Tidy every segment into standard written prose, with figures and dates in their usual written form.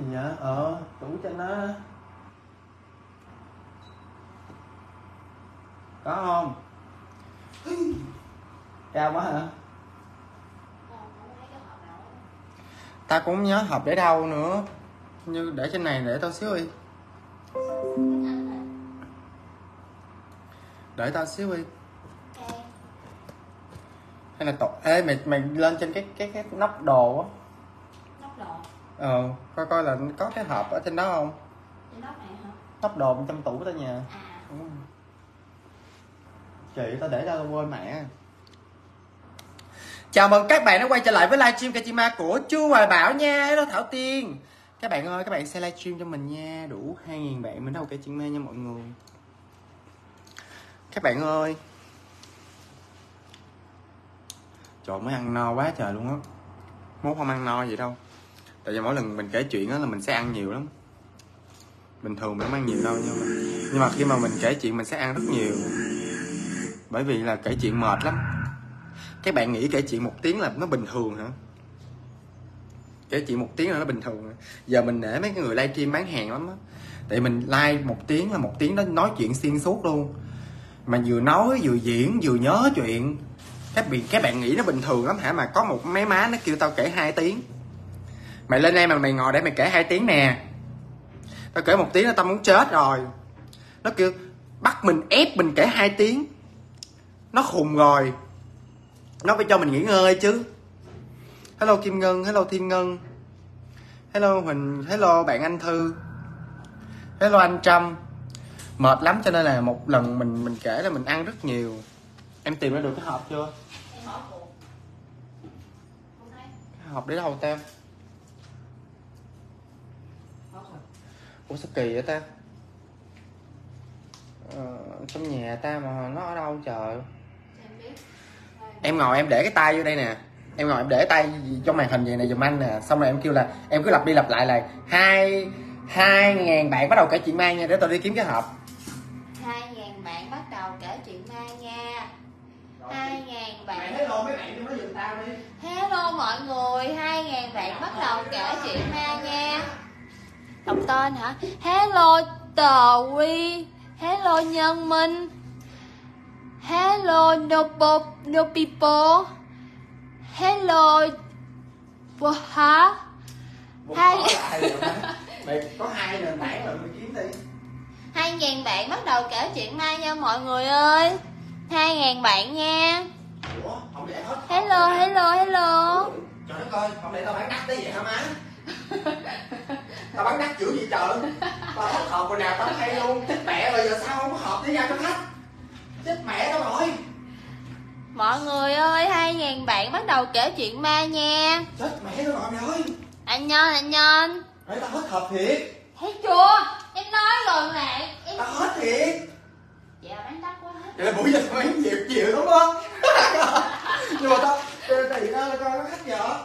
nhở? Tủ cho nó có không? Cao quá hả? Ta cũng nhớ hộp để đâu nữa, như để trên này, để tao xíu đi, để tao xíu đi. Hay là tụt ê mày lên trên cái nóc đồ á. Nóc đồ. Coi là có cái hộp ở trên đó không? Trên nóc này hả? Nóc đồ trong tủ tao nhà. Ừ. Chị tao để tao quên mẹ. Chào mừng các bạn đã quay trở lại với livestream Cây Chi Ma của Chu Hoài Bảo nha. Hello Thảo Tiên. Các bạn ơi, các bạn share livestream cho mình nha. Đủ 2.000 bạn mình đâu Cây Chi Ma nha mọi người. Các bạn ơi. Trời, mới ăn no quá trời luôn á. Mốt không ăn no vậy đâu. Tại vì mỗi lần mình kể chuyện á là mình sẽ ăn nhiều lắm. Bình thường mình không ăn nhiều đâu, nhưng mà khi mà mình kể chuyện mình sẽ ăn rất nhiều. Bởi vì là kể chuyện mệt lắm. Các bạn nghĩ kể chuyện 1 tiếng là nó bình thường hả? Kể chuyện 1 tiếng là nó bình thường hả? Giờ mình nể mấy cái người livestream bán hàng lắm á. Tại mình live 1 tiếng là 1 tiếng đó nói chuyện xuyên suốt luôn. Mà vừa nói vừa diễn vừa nhớ chuyện. Các bạn nghĩ nó bình thường lắm hả? Mà có một mấy má nó kêu tao kể 2 tiếng. Mày lên đây mà mày ngồi để mày kể 2 tiếng nè. Tao kể 1 tiếng là tao muốn chết rồi. Nó kêu bắt mình ép mình kể 2 tiếng. Nó khùng rồi. Nó phải cho mình nghỉ ngơi chứ. Hello Kim Ngân, hello Thiên Ngân, hello Huỳnh, hello bạn Anh Thư, hello anh Trâm. Mệt lắm cho nên là một lần mình kể là mình ăn rất nhiều. Em tìm ra được cái hộp chưa? Cái hộp đấy đâu ta? Ủa sao kỳ vậy ta? Trong nhà ta mà nó ở đâu trời? Em ngồi em để cái tay vô đây nè. Em ngồi em để tay trong màn hình vậy này giùm anh nè. Xong rồi em kêu là em cứ lặp đi lặp lại là 2.000 bạn bắt đầu kể chuyện ma nha. Để tôi đi kiếm cái hộp. 2.000 bạn bắt đầu kể chuyện ma nha. 2.000 bạn. Mày hello mấy bạn nói giùm tao đi. Hello mọi người, 2.000 bạn bắt đầu kể chuyện ma nha. Đọc tên hả? Hello Tờ Quy, hello Nhân Minh, hello no people, hello hả? Mày có 2 nền tảng rồi mày kiếm đi. 2.000 bạn bắt đầu kể chuyện ma nha mọi người ơi. 2.000 bạn nha. Ủa, không để hết. Hello. Trời đất ơi, không để tao bán đắt tới vậy hả má? Tao bán đắt chữ gì trời? Tao hết hộp rồi nào tao hay luôn. Chết mẹ rồi, giờ sao không có hộp để ra cho khách? Chết mẹ tao rồi. Mọi người ơi, 2.000 bạn bắt đầu kể chuyện ma nha. Chết mẹ tao rồi mày ơi. Anh Nhân. Đấy, tao hết hộp thiệt. Thấy chưa? Em nói rồi mà em... Tao hết thiệt. Dạ bán đắt quá hết. Vậy là buổi giờ tao bán nhiều đúng không? Nhưng mà tao tại vì tao coi có khách vợ.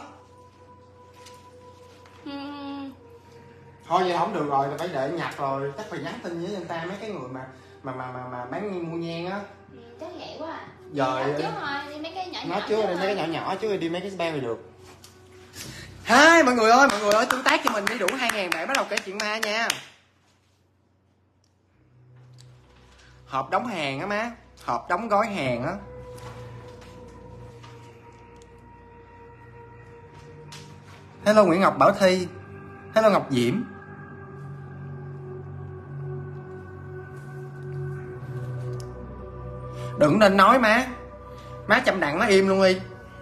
Thôi vậy không được rồi, phải để nhặt rồi. Chắc phải nhắn tin với người ta mấy cái người mà bán mua nhang á. Chắc vậy quá à. Rồi trước thôi, đi mấy cái nhỏ nói trước đi mấy cái nhỏ trước đi mấy cái spam thì được. Hi mọi người ơi, tương tác cho mình đi đủ 2.000 bạn bắt đầu kể chuyện ma nha. Hộp đóng hàng á má, hộp đóng gói hàng á. Hello Nguyễn Ngọc Bảo Thi, hello Ngọc Diễm. Đừng nên nói má chăm đặng nó im luôn đi.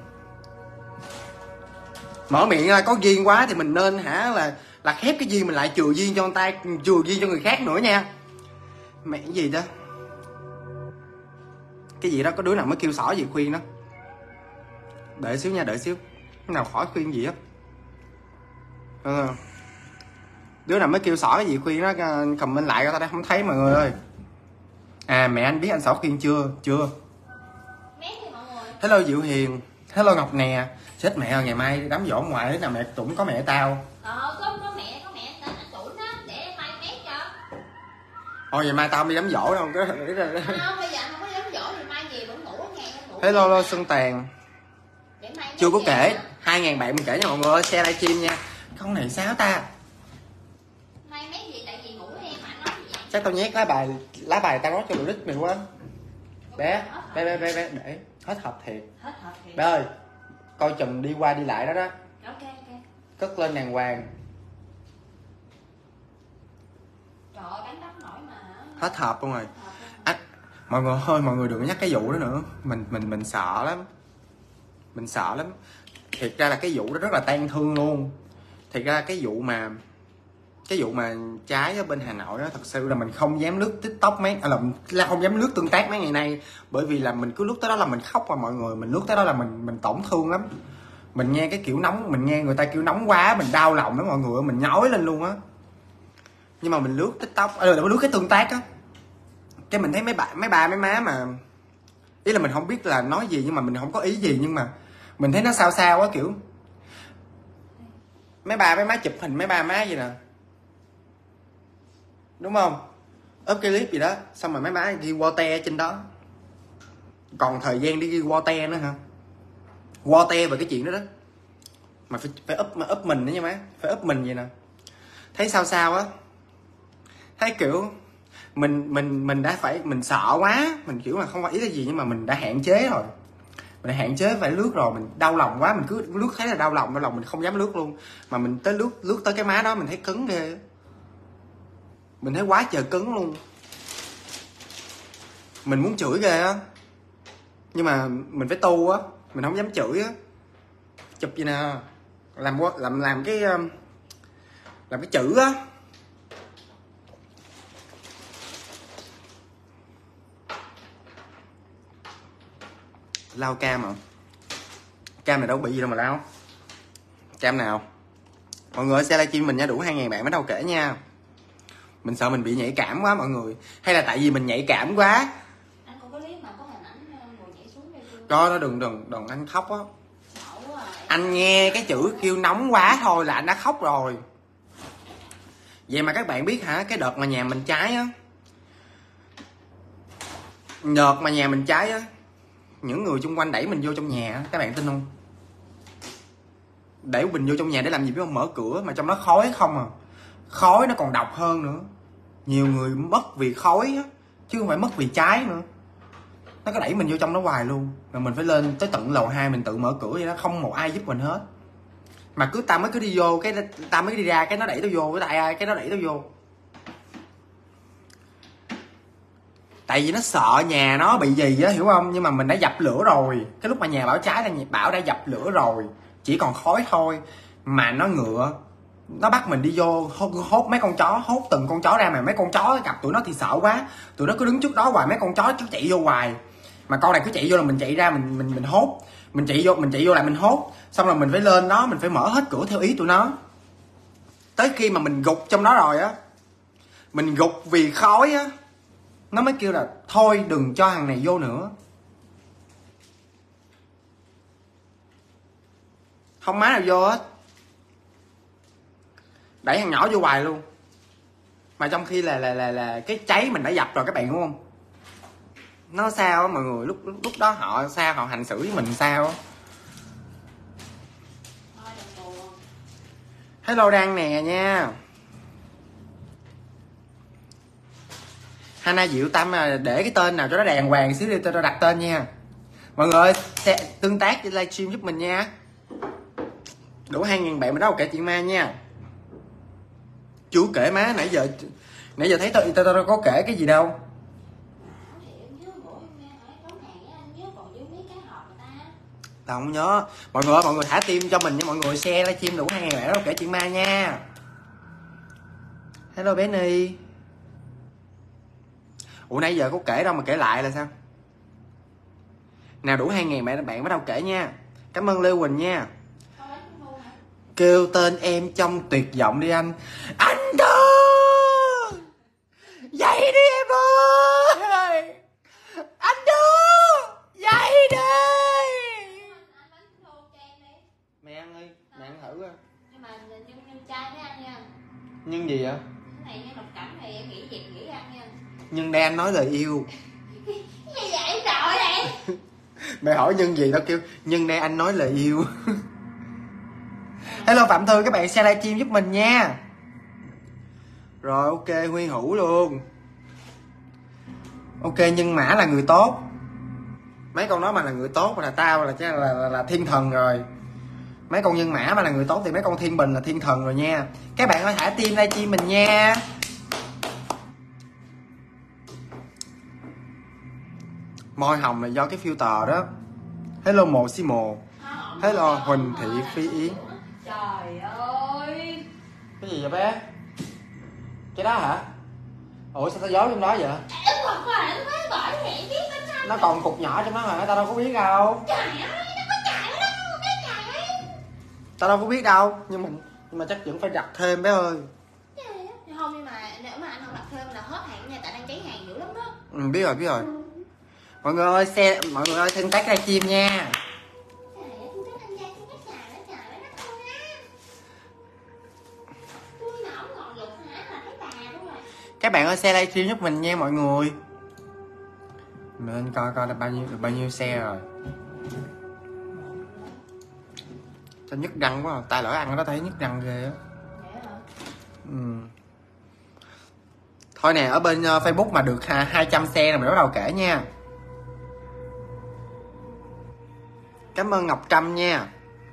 Mở miệng ra có duyên quá thì mình nên là khép cái duyên mình lại, chừa duyên cho người ta, chừa duyên cho người khác nữa nha. Mẹ cái gì đó, cái gì đó, có đứa nào mới kêu xỏ gì khuyên đó. Đợi xíu nha, đợi xíu. Cái nào khỏi khuyên gì á. Đứa nào mới kêu xỏ cái gì khuyên đó comment lại coi tao không thấy mọi người ơi. À mẹ anh biết anh xỏ khuyên chưa? Chưa. Hello Diệu Hiền, hello Ngọc nè. Chết mẹ ơi, ngày mai đám giỗ ngoại thế nào mẹ cũng có mẹ tao. Có mẹ tên anh Tủn á, để mai mét cho. Thôi ngày mai tao không đi đám giỗ đâu. Không, bây giờ không có đám giỗ thì mai về vẫn ngủ ở nhà ngủ. Hello Xuân Tàn. Chưa có kể, 2.000 bạn mình kể cho mọi người ơi, share livestream nha. Con này sao ta? Chắc tao nhét lá bài tao rót cho đồ đít mày quá. Bé để hết hộp thiệt. Bé ơi, coi chừng đi qua đi lại đó đó. Ok. Cất lên đàng hoàng. Trời ơi, bánh đắp nổi mà. Hết hộp luôn rồi. Mọi người ơi, mọi người đừng có nhắc cái vụ đó nữa. Mình sợ lắm. Mình sợ lắm. Thiệt ra là cái vụ đó rất là tang thương luôn. Thiệt ra cái vụ mà trái ở bên Hà Nội đó, thật sự là mình không dám lướt TikTok là không dám lướt tương tác mấy ngày nay, bởi vì là mình cứ lướt tới đó là mình khóc mà mọi người, mình lướt tới đó là mình tổn thương lắm. Mình nghe cái kiểu nóng, mình nghe người ta kêu nóng quá, mình đau lòng đó mọi người, mình nhói lên luôn á. Nhưng mà mình lướt TikTok, lướt cái tương tác á, cái mình thấy mấy bà mấy má mà, ý là mình không biết là nói gì nhưng mà mình không có ý gì, nhưng mà mình thấy nó sao sao á, kiểu mấy bà mấy má chụp hình mấy ba má gì nè, đúng không, up cái clip gì đó xong rồi mấy má ghi Wote trên đó, còn thời gian đi ghi Wote nữa hả, Wote về cái chuyện đó đó mà phải up mình nữa nha má, phải up mình vậy nè, thấy sao sao á, thấy kiểu mình đã phải, mình sợ quá, mình kiểu là không phải ý là gì nhưng mà mình đã hạn chế rồi, mình đã hạn chế phải lướt rồi, mình đau lòng quá, mình cứ lướt thấy là đau lòng mình không dám lướt luôn, mà mình tới lướt tới cái má đó mình thấy cứng ghê, mình thấy quá trời cứng luôn, mình muốn chửi ghê á, nhưng mà mình phải tu á, mình không dám chửi á, chụp gì nè, làm cái chữ á, lau cam à, cam này đâu bị gì đâu mà lau, cam nào mọi người sẽ livestream mình nha, đủ 2.000 bạn mới đâu kể nha, mình sợ mình bị nhạy cảm quá mọi người, hay là tại vì mình nhạy cảm quá. Anh có clip mà có hình ảnh người nhảy xuống đây chưa? Coi nó đừng anh khóc á, anh nghe cái chữ kêu nóng quá thôi là anh đã khóc rồi. Vậy mà các bạn biết hả, cái đợt mà nhà mình cháy á, những người xung quanh đẩy mình vô trong nhà, các bạn tin không, đẩy mình vô trong nhà để làm gì biết không, mở cửa mà trong đó khói không à, khói nó còn độc hơn nữa, nhiều người mất vì khói á chứ không phải mất vì cháy nữa, nó có đẩy mình vô trong đó hoài luôn, mà mình phải lên tới tận lầu 2 mình tự mở cửa vậy đó, không một ai giúp mình hết, mà tao mới đi vô cái tao mới đi ra cái nó đẩy tao vô, cái tại ai cái nó đẩy tao vô, tại vì nó sợ nhà nó bị gì á, hiểu không, nhưng mà mình đã dập lửa rồi, cái lúc mà nhà Bảo cháy là Bảo đã dập lửa rồi, chỉ còn khói thôi, mà nó ngựa nó bắt mình đi vô hốt mấy con chó, hốt từng con chó ra, mà mấy con chó gặp tụi nó thì sợ quá, tụi nó cứ đứng trước đó hoài, mấy con chó cứ chạy vô hoài, mà con này cứ chạy vô là mình chạy ra mình hốt, mình chạy vô lại mình hốt, xong rồi mình phải lên đó, mình phải mở hết cửa theo ý tụi nó, tới khi mà mình gục trong đó rồi á, mình gục vì khói á, nó mới kêu là thôi đừng cho thằng này vô nữa, không má nào vô hết, đẩy thằng nhỏ vô hoài luôn, mà trong khi là cái cháy mình đã dập rồi các bạn đúng không, nó sao á mọi người, lúc đó họ sao, họ hành xử với mình sao á. Hello Đăng nè nha, Hana Diệu Tâm để cái tên nào cho nó đàng hoàng xíu đi, tôi đặt tên nha mọi người ơi, tương tác trên livestream giúp mình nha, đủ 2.000 bạn mình đâu kể chuyện ma nha, chú kể má, nãy giờ thấy tôi có kể cái gì đâu. Tao không nhớ. Mọi người ơi, mọi người thả tim cho mình nha, mọi người share livestream đủ 2.000 bạn đâu kể chuyện ma nha. Hello bé Ni. Ủa nãy giờ có kể đâu mà kể lại là sao? Nào đủ 2.000 bạn bắt đầu kể nha. Cảm ơn Lê Quỳnh nha. Kêu tên em trong tuyệt vọng đi anh. Anh Đô, dậy đi em ơi. Anh Đô, dậy đi. Mẹ ăn đi, mẹ ăn thử coi. Nhưng mà nhân chai mới ăn nha. Nhân gì vậy? Cái này nhân độc cảm thì em nghĩ việc nghĩ ăn nha. Nhân đây anh nói lời yêu. Gì vậy trời này? Mẹ hỏi nhân gì, tao kêu nhân đây anh nói lời yêu. Hello Phạm Thư, các bạn share livestream giúp mình nha. Rồi ok, Huy Hữu luôn. Ok, Nhân Mã là người tốt. Mấy con nói mà là người tốt là tao là thiên thần rồi. Mấy con Nhân Mã mà là người tốt thì mấy con Thiên Bình là thiên thần rồi nha. Các bạn ơi, thả tim livestream mình nha. Môi hồng là do cái filter đó. Hello Mộ Xi Mồ. Hello Huỳnh Thị Phi Yến. Trời ơi. Cái gì vậy bé? Cái đó hả? Ủa sao tao giấu trong đó vậy? Nó còn cục nhỏ trong đó mà tao đâu có biết đâu. Trời ơi, nó có chạy đâu, cái chạy. Tao đâu có biết đâu, nhưng mà chắc vẫn phải đặt thêm bé ơi. Không, nhưng mà nếu mà anh không đặt thêm là hết hàng nha, tại đang cháy hàng dữ lắm đó. Biết rồi. Mọi người ơi, mọi người ơi, tương tác livestream nha. Các bạn ơi, share livestream giúp mình nha mọi người. Mình coi được bao nhiêu share rồi. Sao nhức răng quá, tay lỡ ăn nó thấy nhức răng ghê á. Thôi nè, ở bên Facebook mà được 200 share là mình bắt đầu kể nha. Cảm ơn Ngọc Trâm nha.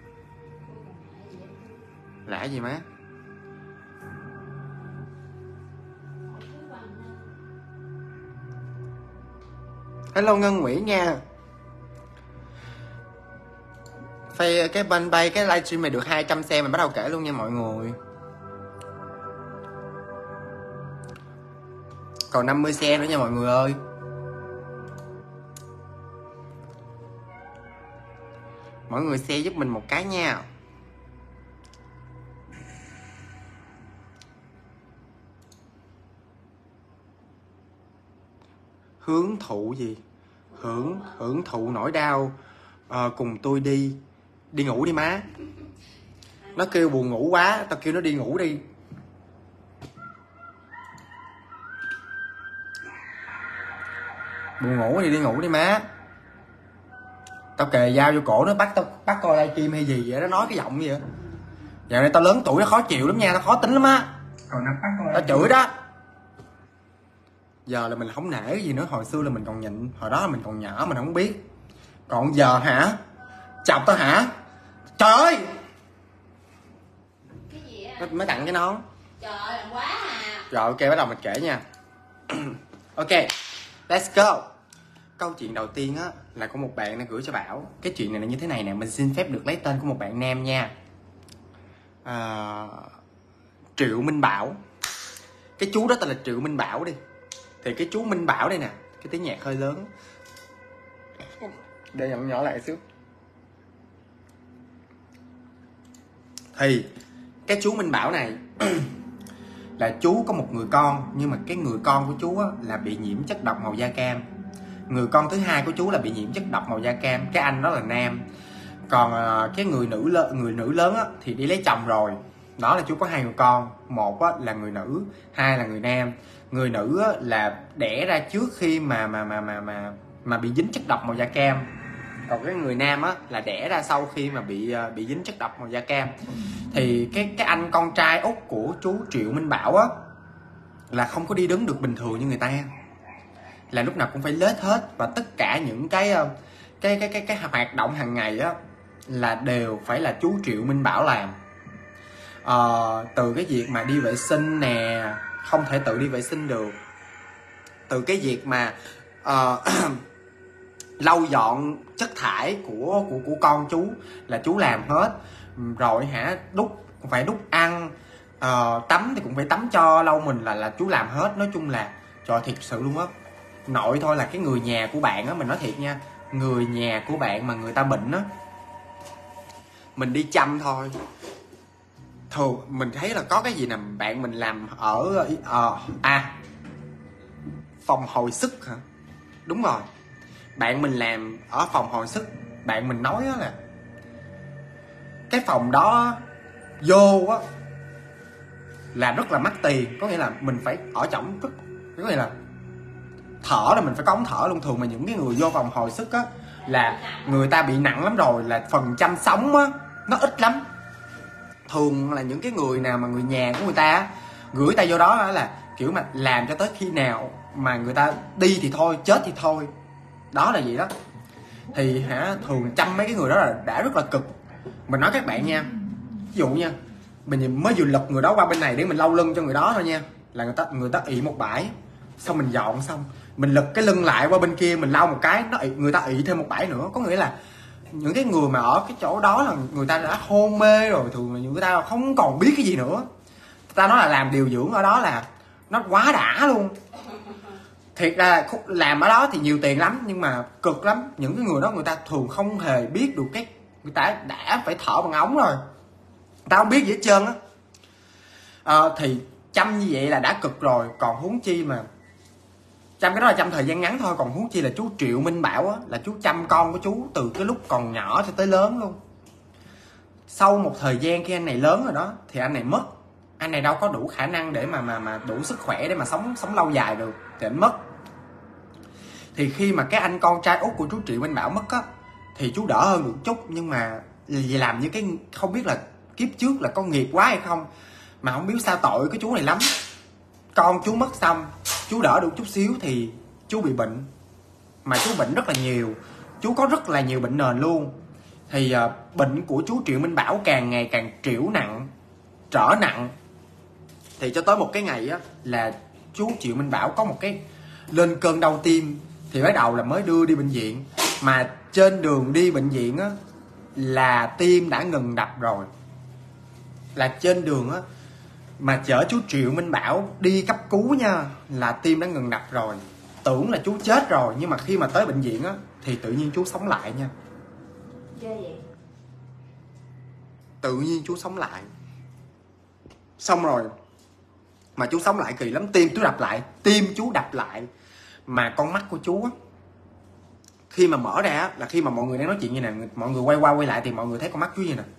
Lạ gì má? Hello Ngân Nguyễn nha. Cái bên bay cái livestream này được 200 share mình bắt đầu kể luôn nha mọi người. Còn 50 share nữa nha mọi người ơi. Mọi người share giúp mình một cái nha. Hưởng thụ gì? Hưởng thụ nỗi đau. Cùng tôi đi ngủ đi má. Nó kêu buồn ngủ quá, tao kêu nó đi ngủ đi. Buồn ngủ thì đi ngủ đi má. Tao kề dao vô cổ nó bắt coi livestream hay gì vậy, nó nói cái giọng gì vậy. Dạo này tao lớn tuổi nó khó chịu lắm nha, nó khó tính lắm á. Còn nó bắt coi Tao chửi đó. Giờ là mình không nể cái gì nữa, hồi xưa là mình còn nhịn, hồi đó là mình còn nhỏ mình không biết. Còn giờ hả? Chọc tao hả? Trời ơi! Cái gì á? Mới tặng cái nón. Trời ơi, làm quá à. Rồi ok, bắt đầu mình kể nha. Ok, let's go. Câu chuyện đầu tiên á là có một bạn đã gửi cho Bảo. Cái chuyện này là như thế này nè, mình xin phép được lấy tên của một bạn nam nha. Triệu Minh Bảo. Cái chú đó tên là Triệu Minh Bảo đi. Thì cái chú Minh Bảo đây nè, cái tiếng nhạc hơi lớn. Để giọng nhỏ lại xíu. Thì cái chú Minh Bảo này là chú có một người con, nhưng mà cái người con của chú á, là bị nhiễm chất độc màu da cam. Người con thứ hai của chú là bị nhiễm chất độc màu da cam. Cái anh đó là nam. Còn cái người nữ lớn á, thì đi lấy chồng rồi. Đó là chú có hai người con. Một á, là người nữ, hai là người nam. Người nữ á, là đẻ ra trước khi mà bị dính chất độc màu da cam. Còn cái người nam á, là đẻ ra sau khi mà bị dính chất độc màu da cam. Thì cái anh con trai út của chú Triệu Minh Bảo á, là không có đi đứng được bình thường như người ta, là lúc nào cũng phải lết hết. Và tất cả những cái hoạt động hàng ngày á là đều phải là chú Triệu Minh Bảo làm. Từ cái việc mà đi vệ sinh nè, không thể tự đi vệ sinh được. Từ cái việc mà lau dọn chất thải của con chú là chú làm hết. Rồi hả, phải đút ăn, tắm thì cũng phải tắm cho lau mình là chú làm hết. Nói chung là trời, thiệt sự luôn á. Nội thôi là cái người nhà của bạn á, mình nói thiệt nha, người nhà của bạn mà người ta bệnh á, mình đi chăm thôi. Thường mình thấy là có cái gì nè, bạn mình làm ở phòng hồi sức hả? Đúng rồi, bạn mình làm ở phòng hồi sức. Bạn mình nói là cái phòng đó vô á là rất là mắc tiền. Có nghĩa là mình phải ở trỏng, có nghĩa là thở là mình phải có ống thở luôn. Thường mà những cái người vô phòng hồi sức á là người ta bị nặng lắm rồi, là phần trăm sống á nó ít lắm. Thường là những cái người nào mà người nhà của người ta gửi ta vô đó là kiểu mà làm cho tới khi nào mà người ta đi thì thôi, chết thì thôi, đó là gì đó. Thì thường chăm mấy cái người đó là đã rất là cực. Mình nói các bạn nha, ví dụ nha, mình mới vừa lật người đó qua bên này để mình lau lưng cho người đó thôi nha, là người ta ị một bãi, xong mình dọn xong mình lật cái lưng lại qua bên kia mình lau một cái, người ta ị thêm một bãi nữa. Có nghĩa là những cái người mà ở cái chỗ đó là người ta đã hôn mê rồi, thường là người ta không còn biết cái gì nữa. Ta nói là làm điều dưỡng ở đó là nó quá đã luôn. Thiệt ra làm ở đó thì nhiều tiền lắm nhưng mà cực lắm. Những cái người đó người ta thường không hề biết được cái, người ta đã phải thở bằng ống rồi, người ta không biết gì hết trơn á. Thì chăm như vậy là đã cực rồi, còn huống chi mà chăm cái đó là chăm thời gian ngắn thôi, còn huống chi là chú Triệu Minh Bảo á, là chú chăm con của chú từ cái lúc còn nhỏ cho tới lớn luôn. Sau một thời gian khi anh này lớn rồi đó thì anh này mất, anh này đâu có đủ khả năng để mà đủ sức khỏe để mà sống lâu dài được thì anh mất. Thì khi mà cái anh con trai út của chú Triệu Minh Bảo mất á thì chú đỡ hơn được chút, nhưng mà vì làm như cái không biết là kiếp trước là có nghiệp quá hay không mà không biết sao tội cái chú này lắm. Con chú mất xong chú đỡ được chút xíu thì chú bị bệnh, mà chú bệnh rất là nhiều, chú có rất là nhiều bệnh nền luôn. Thì bệnh của chú Triệu Minh Bảo càng ngày càng trở nặng. Thì cho tới một cái ngày á là chú Triệu Minh Bảo có một cái lên cơn đau tim, thì bắt đầu là mới đưa đi bệnh viện. Mà trên đường đi bệnh viện á là tim đã ngừng đập rồi, là trên đường á mà chở chú Triệu Minh Bảo đi cấp cứu nha là tim đã ngừng đập rồi. Tưởng là chú chết rồi, nhưng mà khi mà tới bệnh viện á thì tự nhiên chú sống lại nha. Tự nhiên chú sống lại. Xong rồi mà chú sống lại kỳ lắm, tim chú đập lại. Mà con mắt của chú á, khi mà mở ra á, là khi mà mọi người đang nói chuyện như nè, mọi người quay qua quay lại thì mọi người thấy con mắt chú như nè.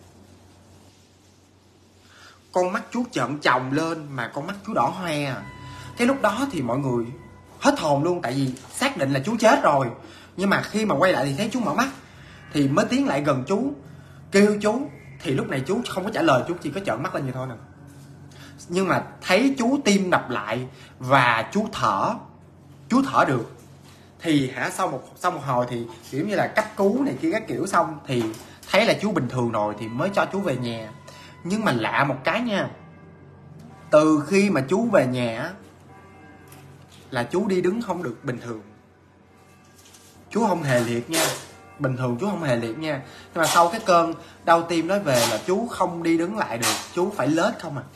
Con mắt chú trợn tròng lên mà con mắt chú đỏ hoe à. Cái lúc đó thì mọi người hết hồn luôn, tại vì xác định là chú chết rồi. Nhưng mà khi mà quay lại thì thấy chú mở mắt, thì mới tiến lại gần chú kêu chú. Thì lúc này chú không có trả lời, chú chỉ có trợn mắt lên như thôi nè. Nhưng mà thấy chú tim đập lại và chú thở được. Thì sau một hồi thì kiểu như là cấp cứu này kia các kiểu xong thì thấy là chú bình thường rồi thì mới cho chú về nhà. Nhưng mà lạ một cái nha, từ khi mà chú về nhà là chú đi đứng không được bình thường. Chú không hề liệt nha, bình thường chú không hề liệt nha. Nhưng mà sau cái cơn đau tim đó về là chú không đi đứng lại được, chú phải lết không à.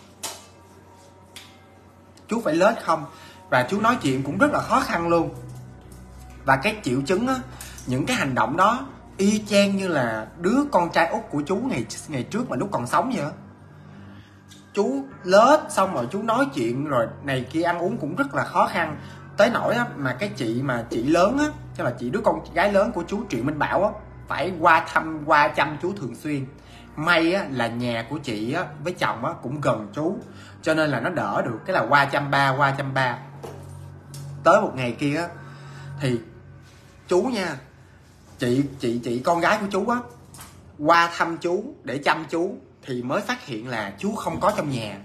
Chú phải lết không. Và chú nói chuyện cũng rất là khó khăn luôn. Và cái triệu chứng á, những cái hành động đó y chang như là đứa con trai út của chú ngày trước mà lúc còn sống vậy á. Chú lết xong rồi chú nói chuyện rồi này kia, ăn uống cũng rất là khó khăn. Tới nỗi á, mà cái chị lớn á, tức là chị đứa con gái lớn của chú Triệu Minh Bảo á, phải qua thăm qua chăm chú thường xuyên. May á, là nhà của chị á, với chồng á, cũng gần chú, cho nên là nó đỡ được. Cái là qua chăm ba. Tới một ngày kia á, thì chú nha, chị con gái của chú á, qua thăm chú để chăm chú thì mới phát hiện là chú không có trong nhà.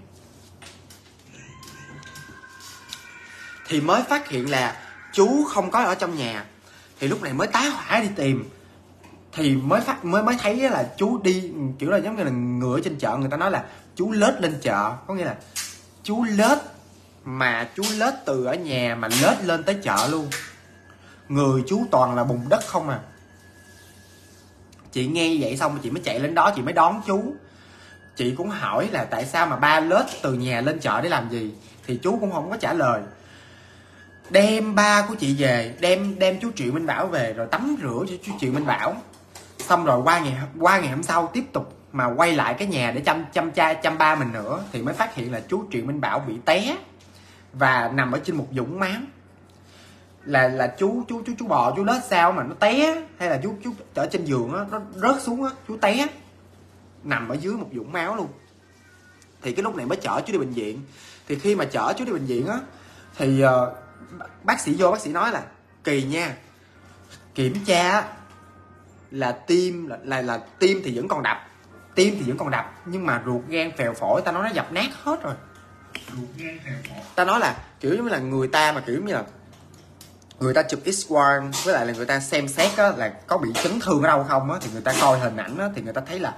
Thì mới phát hiện là chú không có ở trong nhà. Thì lúc này mới tá hỏa đi tìm. Thì mới thấy là chú đi kiểu là giống như là ngựa trên chợ, người ta nói là chú lết lên chợ. Có nghĩa là chú lết, mà chú lết từ ở nhà mà lết lên tới chợ luôn. Người chú toàn là bùn đất không à. Chị nghe như vậy xong chị mới chạy lên đó, chị mới đón chú. Chị cũng hỏi là tại sao mà ba lết từ nhà lên chợ để làm gì, thì chú cũng không có trả lời. Đem ba của chị về, đem chú Triệu Minh Bảo về rồi tắm rửa cho chú Triệu Minh Bảo. Xong rồi qua ngày hôm sau tiếp tục mà quay lại cái nhà để chăm ba mình nữa, thì mới phát hiện là chú Triệu Minh Bảo bị té và nằm ở trên một vũng máu. Là chú bò chú lết sao mà nó té, hay là chú ở trên giường á, nó rớt xuống á, chú té nằm ở dưới một vũng máu luôn. Thì cái lúc này mới chở chú đi bệnh viện. Thì khi mà chở chú đi bệnh viện á thì bác sĩ nói là kỳ nha, kiểm tra là tim là tim thì vẫn còn đập, nhưng mà ruột gan phèo phổi ta nói nó dập nát hết rồi. Ta nói là kiểu giống như là người ta mà kiểu giống như là người ta chụp X-quang với lại là người ta xem xét á, là có bị chấn thương ở đâu không á, thì người ta coi hình ảnh á, thì người ta thấy là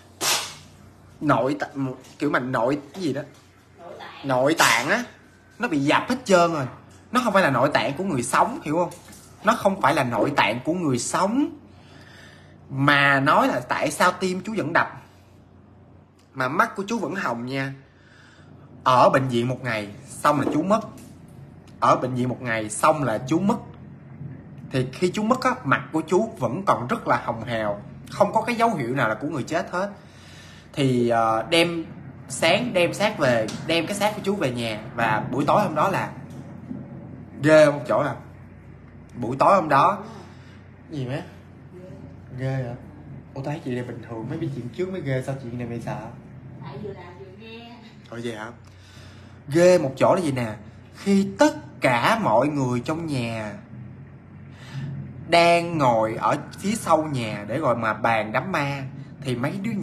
kiểu mà cái gì đó nội tạng á nó bị dập hết trơn rồi. Nó không phải là nội tạng của người sống, hiểu không? Nó không phải là nội tạng của người sống. Mà nói là tại sao tim chú vẫn đập mà mắt của chú vẫn hồng nha. Ở bệnh viện một ngày xong là chú mất. Ở bệnh viện một ngày xong là chú mất. Thì khi chú mất á, mặt của chú vẫn còn rất là hồng hào, không có cái dấu hiệu nào là của người chết hết. Thì đem cái xác của chú về nhà. Và buổi tối hôm đó là ghê một chỗ là buổi tối hôm đó gì má ghê hả? Ủa thấy chị này bình thường, mấy cái chuyện trước mới ghê, sao chuyện này mày sợ? Tại vừa làm vừa nghe. Ủa vậy hả? Ghê một chỗ là gì nè, khi tất cả mọi người trong nhà đang ngồi ở phía sau nhà để gọi mà bàn đám ma, thì mấy đứa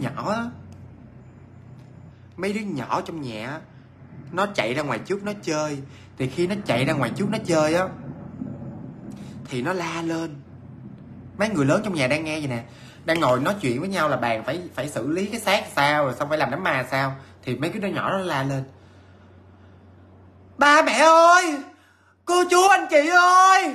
nhỏ trong nhà nó chạy ra ngoài trước nó chơi. Thì khi nó chạy ra ngoài trước nó chơi á thì nó la lên. Mấy người lớn trong nhà đang nghe vậy nè, đang ngồi nói chuyện với nhau là bàn phải xử lý cái xác sao, rồi xong phải làm đám ma sao. Thì mấy cái đứa nhỏ nó la lên: ba mẹ ơi, cô chú anh chị ơi,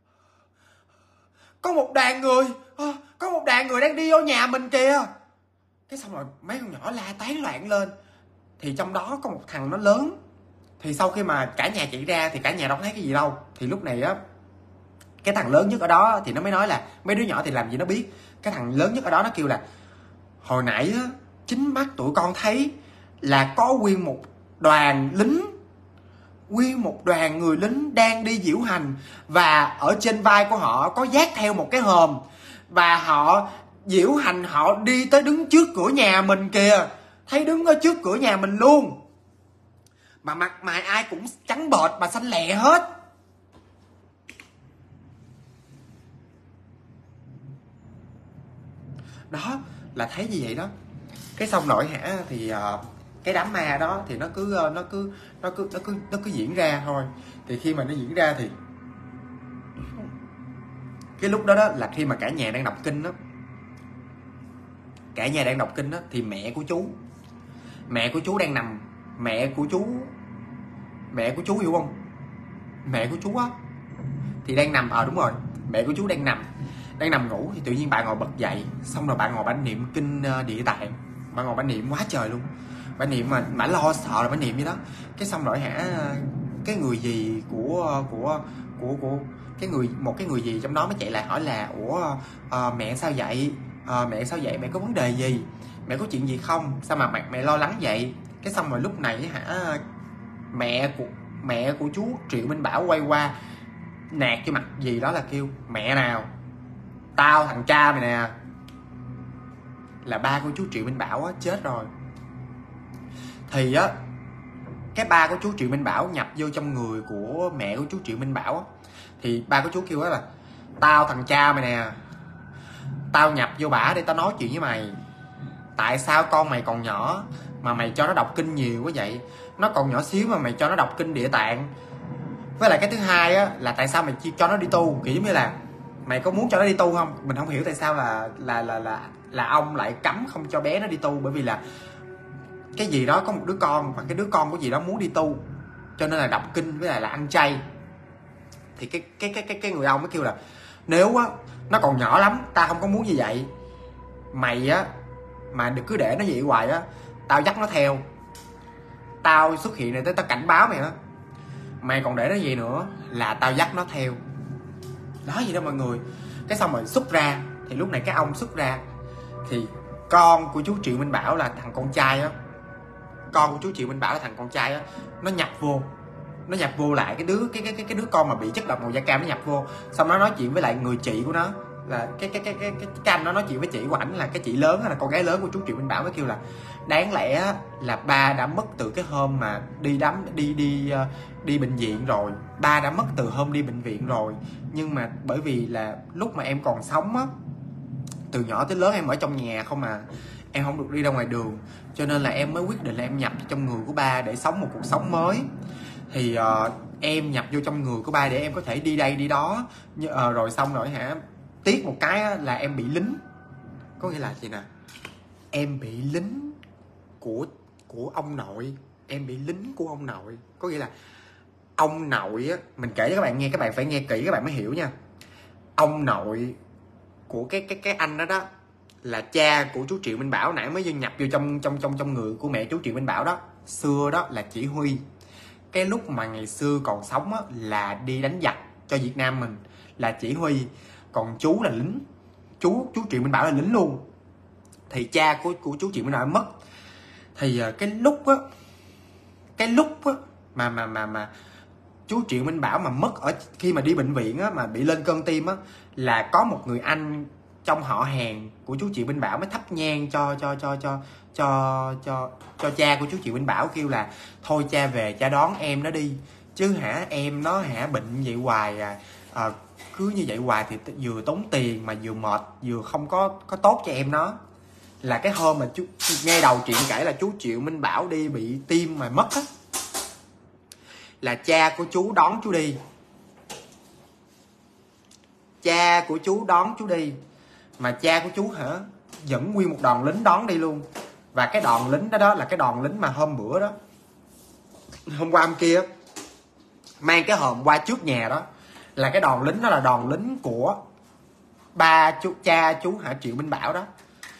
có một đoàn người đang đi vô nhà mình kìa. Cái xong rồi mấy con nhỏ la tán loạn lên. Thì trong đó có một thằng nó lớn. Thì sau khi mà cả nhà chạy ra thì cả nhà đâu thấy cái gì đâu. Thì lúc này á, cái thằng lớn nhất ở đó thì nó mới nói là, mấy đứa nhỏ thì làm gì nó biết. Cái thằng lớn nhất ở đó nó kêu là hồi nãy á, chính mắt tụi con thấy là có nguyên một đoàn người lính đang đi diễu hành. Và ở trên vai của họ có vác theo một cái hòm. Và họ diễu hành, họ đi tới đứng trước cửa nhà mình kìa. Thấy đứng ở trước cửa nhà mình luôn. Mà mặt mày ai cũng trắng bệch mà xanh lè hết. Đó là thấy như vậy đó. Cái xong rồi hả, thì cái đám ma đó thì nó cứ diễn ra thôi. Thì khi mà nó diễn ra thì cái lúc đó là khi mà cả nhà đang đọc kinh đó. Thì mẹ của chú đang nằm. Mẹ của chú hiểu không? Mẹ của chú á thì đang nằm. Đúng rồi, mẹ của chú đang nằm ngủ. Thì tự nhiên bà ngồi bật dậy. Xong rồi bà ngồi bà niệm kinh Địa Tạng. Bà ngồi bà niệm quá trời luôn. Bà niệm mà bà lo sợ là bà niệm vậy đó. Cái xong rồi hả, cái người gì của một cái người gì trong đó mới chạy lại hỏi là: ủa mẹ sao vậy? Mẹ có vấn đề gì? Mẹ có chuyện gì không? Sao mà mặt mẹ lo lắng vậy? Cái xong rồi lúc này hả, mẹ của chú Triệu Minh Bảo quay qua nạt cái mặt gì đó là kêu: mẹ nào? Tao thằng cha mày nè. Là ba của chú Triệu Minh Bảo á, chết rồi. Thì á, cái ba của chú Triệu Minh Bảo nhập vô trong người của mẹ của chú Triệu Minh Bảo á. Thì ba của chú kêu đó là: tao thằng cha mày nè, tao nhập vô bả để tao nói chuyện với mày. Tại sao con mày còn nhỏ mà mày cho nó đọc kinh nhiều quá vậy? Nó còn nhỏ xíu mà mày cho nó đọc kinh Địa Tạng. Với lại cái thứ hai á, là tại sao mày cho nó đi tu? Kiểu giống như là mày có muốn cho nó đi tu không? Mình không hiểu tại sao là ông lại cấm không cho bé nó đi tu. Bởi vì là cái gì đó có một đứa con, và cái đứa con của gì đó muốn đi tu, cho nên là đọc kinh với lại là ăn chay. Thì cái người ông mới kêu là: nếu á nó còn nhỏ lắm, tao không có muốn như vậy. Mày á mà đừng cứ để nó vậy hoài á, tao dắt nó theo. Tao xuất hiện này tới tao cảnh báo mày đó. Mày còn để nó vậy nữa là tao dắt nó theo. Đó gì đó mọi người. Cái xong rồi xuất ra. Thì lúc này cái ông xuất ra. Thì con của chú Triệu Minh Bảo là thằng con trai á. Con của chú Triệu Minh Bảo là thằng con trai á. Nó nhập vô lại cái đứa con mà bị chất độc màu da cam. Nó nhập vô. Xong nó nói chuyện với lại người chị của nó. Là cái anh nó nói chuyện với chị của ảnh, là cái chị lớn, là con gái lớn của chú Triệu Minh Bảo, mới kêu là: đáng lẽ là ba đã mất từ cái hôm mà đi bệnh viện rồi. Ba đã mất từ hôm đi bệnh viện rồi. Nhưng mà bởi vì là lúc mà em còn sống á, từ nhỏ tới lớn em ở trong nhà không à. em không được đi ra ngoài đường, cho nên là em mới quyết định là em nhập vô trong người của ba để sống một cuộc sống mới. Thì em nhập vô trong người của ba để em có thể đi đây đi đó. Rồi xong rồi hả, tiếc một cái là em bị lính. Có nghĩa là gì nè, em bị lính của ông nội. Em bị lính của ông nội. Có nghĩa là ông nội á, mình kể cho các bạn nghe, các bạn phải nghe kỹ các bạn mới hiểu nha. Ông nội của cái anh đó đó là cha của chú Triệu Minh Bảo nãy mới nhập vô trong người của mẹ chú Triệu Minh Bảo đó. Xưa đó là chỉ huy. Cái lúc mà ngày xưa còn sống á, là đi đánh giặc cho Việt Nam mình, là chỉ huy. Còn chú là lính. Chú Triệu Minh Bảo là lính luôn. Thì cha của chú Triệu Minh Bảo mất. Thì cái lúc á mà chú Triệu Minh Bảo mà mất ở khi mà đi bệnh viện á, mà bị lên cơn tim á, là có một người anh trong họ hàng của chú Triệu Minh Bảo mới thắp nhang cho cha của chú Triệu Minh Bảo, kêu là thôi cha về cha đón em nó đi, chứ hả em nó hả bệnh vậy hoài cứ như vậy hoài thì vừa tốn tiền mà vừa mệt, vừa không có tốt cho em nó. Là cái hôm mà chú nghe đầu chuyện kể là chú Triệu Minh Bảo đi bị tim mà mất á, là cha của chú đón chú đi. Cha của chú đón chú đi. Mà cha của chú hả, dẫn nguyên một đoàn lính đón đi luôn. Và cái đoàn lính đó là cái đoàn lính mà hôm bữa đó, hôm qua hôm kia mang cái hòm qua trước nhà đó, là cái đoàn lính đó là đoàn lính của cha chú hả Triệu Minh Bảo đó.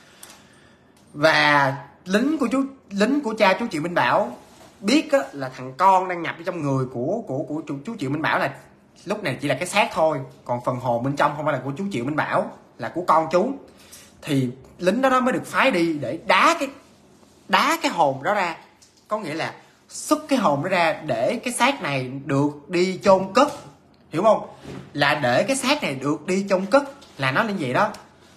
Và lính của cha chú Triệu Minh Bảo biết á, là thằng con đang nhập trong người của chú Triệu Minh Bảo là lúc này chỉ là cái xác thôi, còn phần hồn bên trong không phải là của chú Triệu Minh Bảo, là của con chú. Thì lính đó mới được phái đi để đá cái hồn đó ra. Có nghĩa là xuất cái hồn đó ra để cái xác này được đi chôn cất, hiểu không? Là để cái xác này được đi chôn cất, là nó lên vậy đó.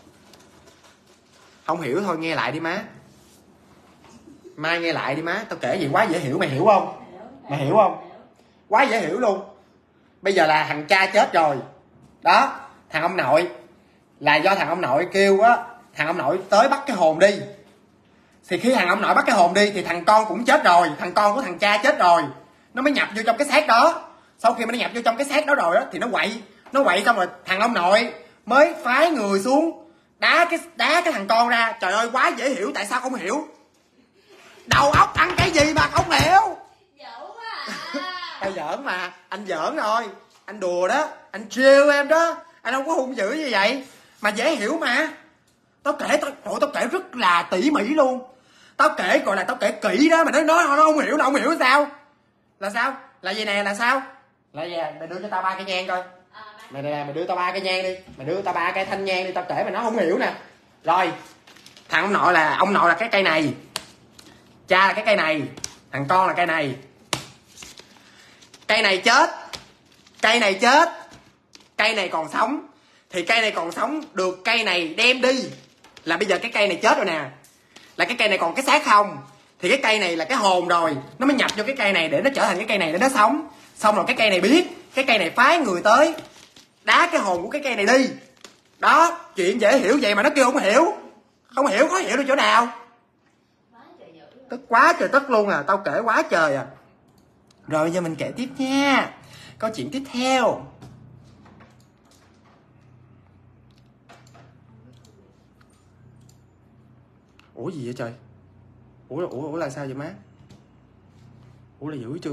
Không hiểu thôi nghe lại đi má. Mai nghe lại đi má, tao kể gì quá dễ hiểu, mày hiểu không? Mày hiểu không? Quá dễ hiểu luôn. Bây giờ là thằng cha chết rồi đó, thằng ông nội là do thằng ông nội kêu á, thằng ông nội tới bắt cái hồn đi. Thì khi thằng ông nội bắt cái hồn đi thì thằng con cũng chết rồi, thằng con của thằng cha chết rồi, nó mới nhập vô trong cái xác đó. Sau khi mà nó nhập vô trong cái xác đó rồi đó thì nó quậy xong rồi thằng ông nội mới phái người xuống đá cái thằng con ra. Trời ơi quá dễ hiểu, tại sao không hiểu? Đầu óc ăn cái gì mà không hiểu? Giỡn quá à. Tao giỡn mà, anh giỡn rồi, anh đùa đó, anh trêu em đó, anh không có hung dữ như vậy mà dễ hiểu mà. Tao kể rất là tỉ mỉ luôn. Tao kể gọi là tao kể kỹ đó, mà nó không hiểu, nó không hiểu sao? Là sao? Là gì nè, là sao? Là gì? Mày đưa cho tao 3 cây nhang coi. Mày đưa tao 3 cây nhang đi, mày đưa tao 3 cây thanh nhang đi, tao kể mà nó không hiểu nè. Rồi, thằng ông nội là cái cây này, cha là cái cây này, thằng con là cây này. Cây này chết, cây này còn sống. Thì cây này còn sống được cây này đem đi, là bây giờ cái cây này chết rồi nè, là cái cây này còn cái xác không. Thì cái cây này là cái hồn rồi, nó mới nhập vô cái cây này để nó trở thành cái cây này để nó sống. Xong rồi cái cây này biết, cái cây này phái người tới đá cái hồn của cái cây này đi. Đó, chuyện dễ hiểu vậy mà nó kêu không hiểu. Không hiểu, khó hiểu được chỗ nào? Tức quá trời tức luôn à, tao kể quá trời à. Rồi bây giờ mình kể tiếp nha. Câu chuyện tiếp theo. Ủa gì vậy trời? Ủa là sao vậy má? Ủa là dữ chưa?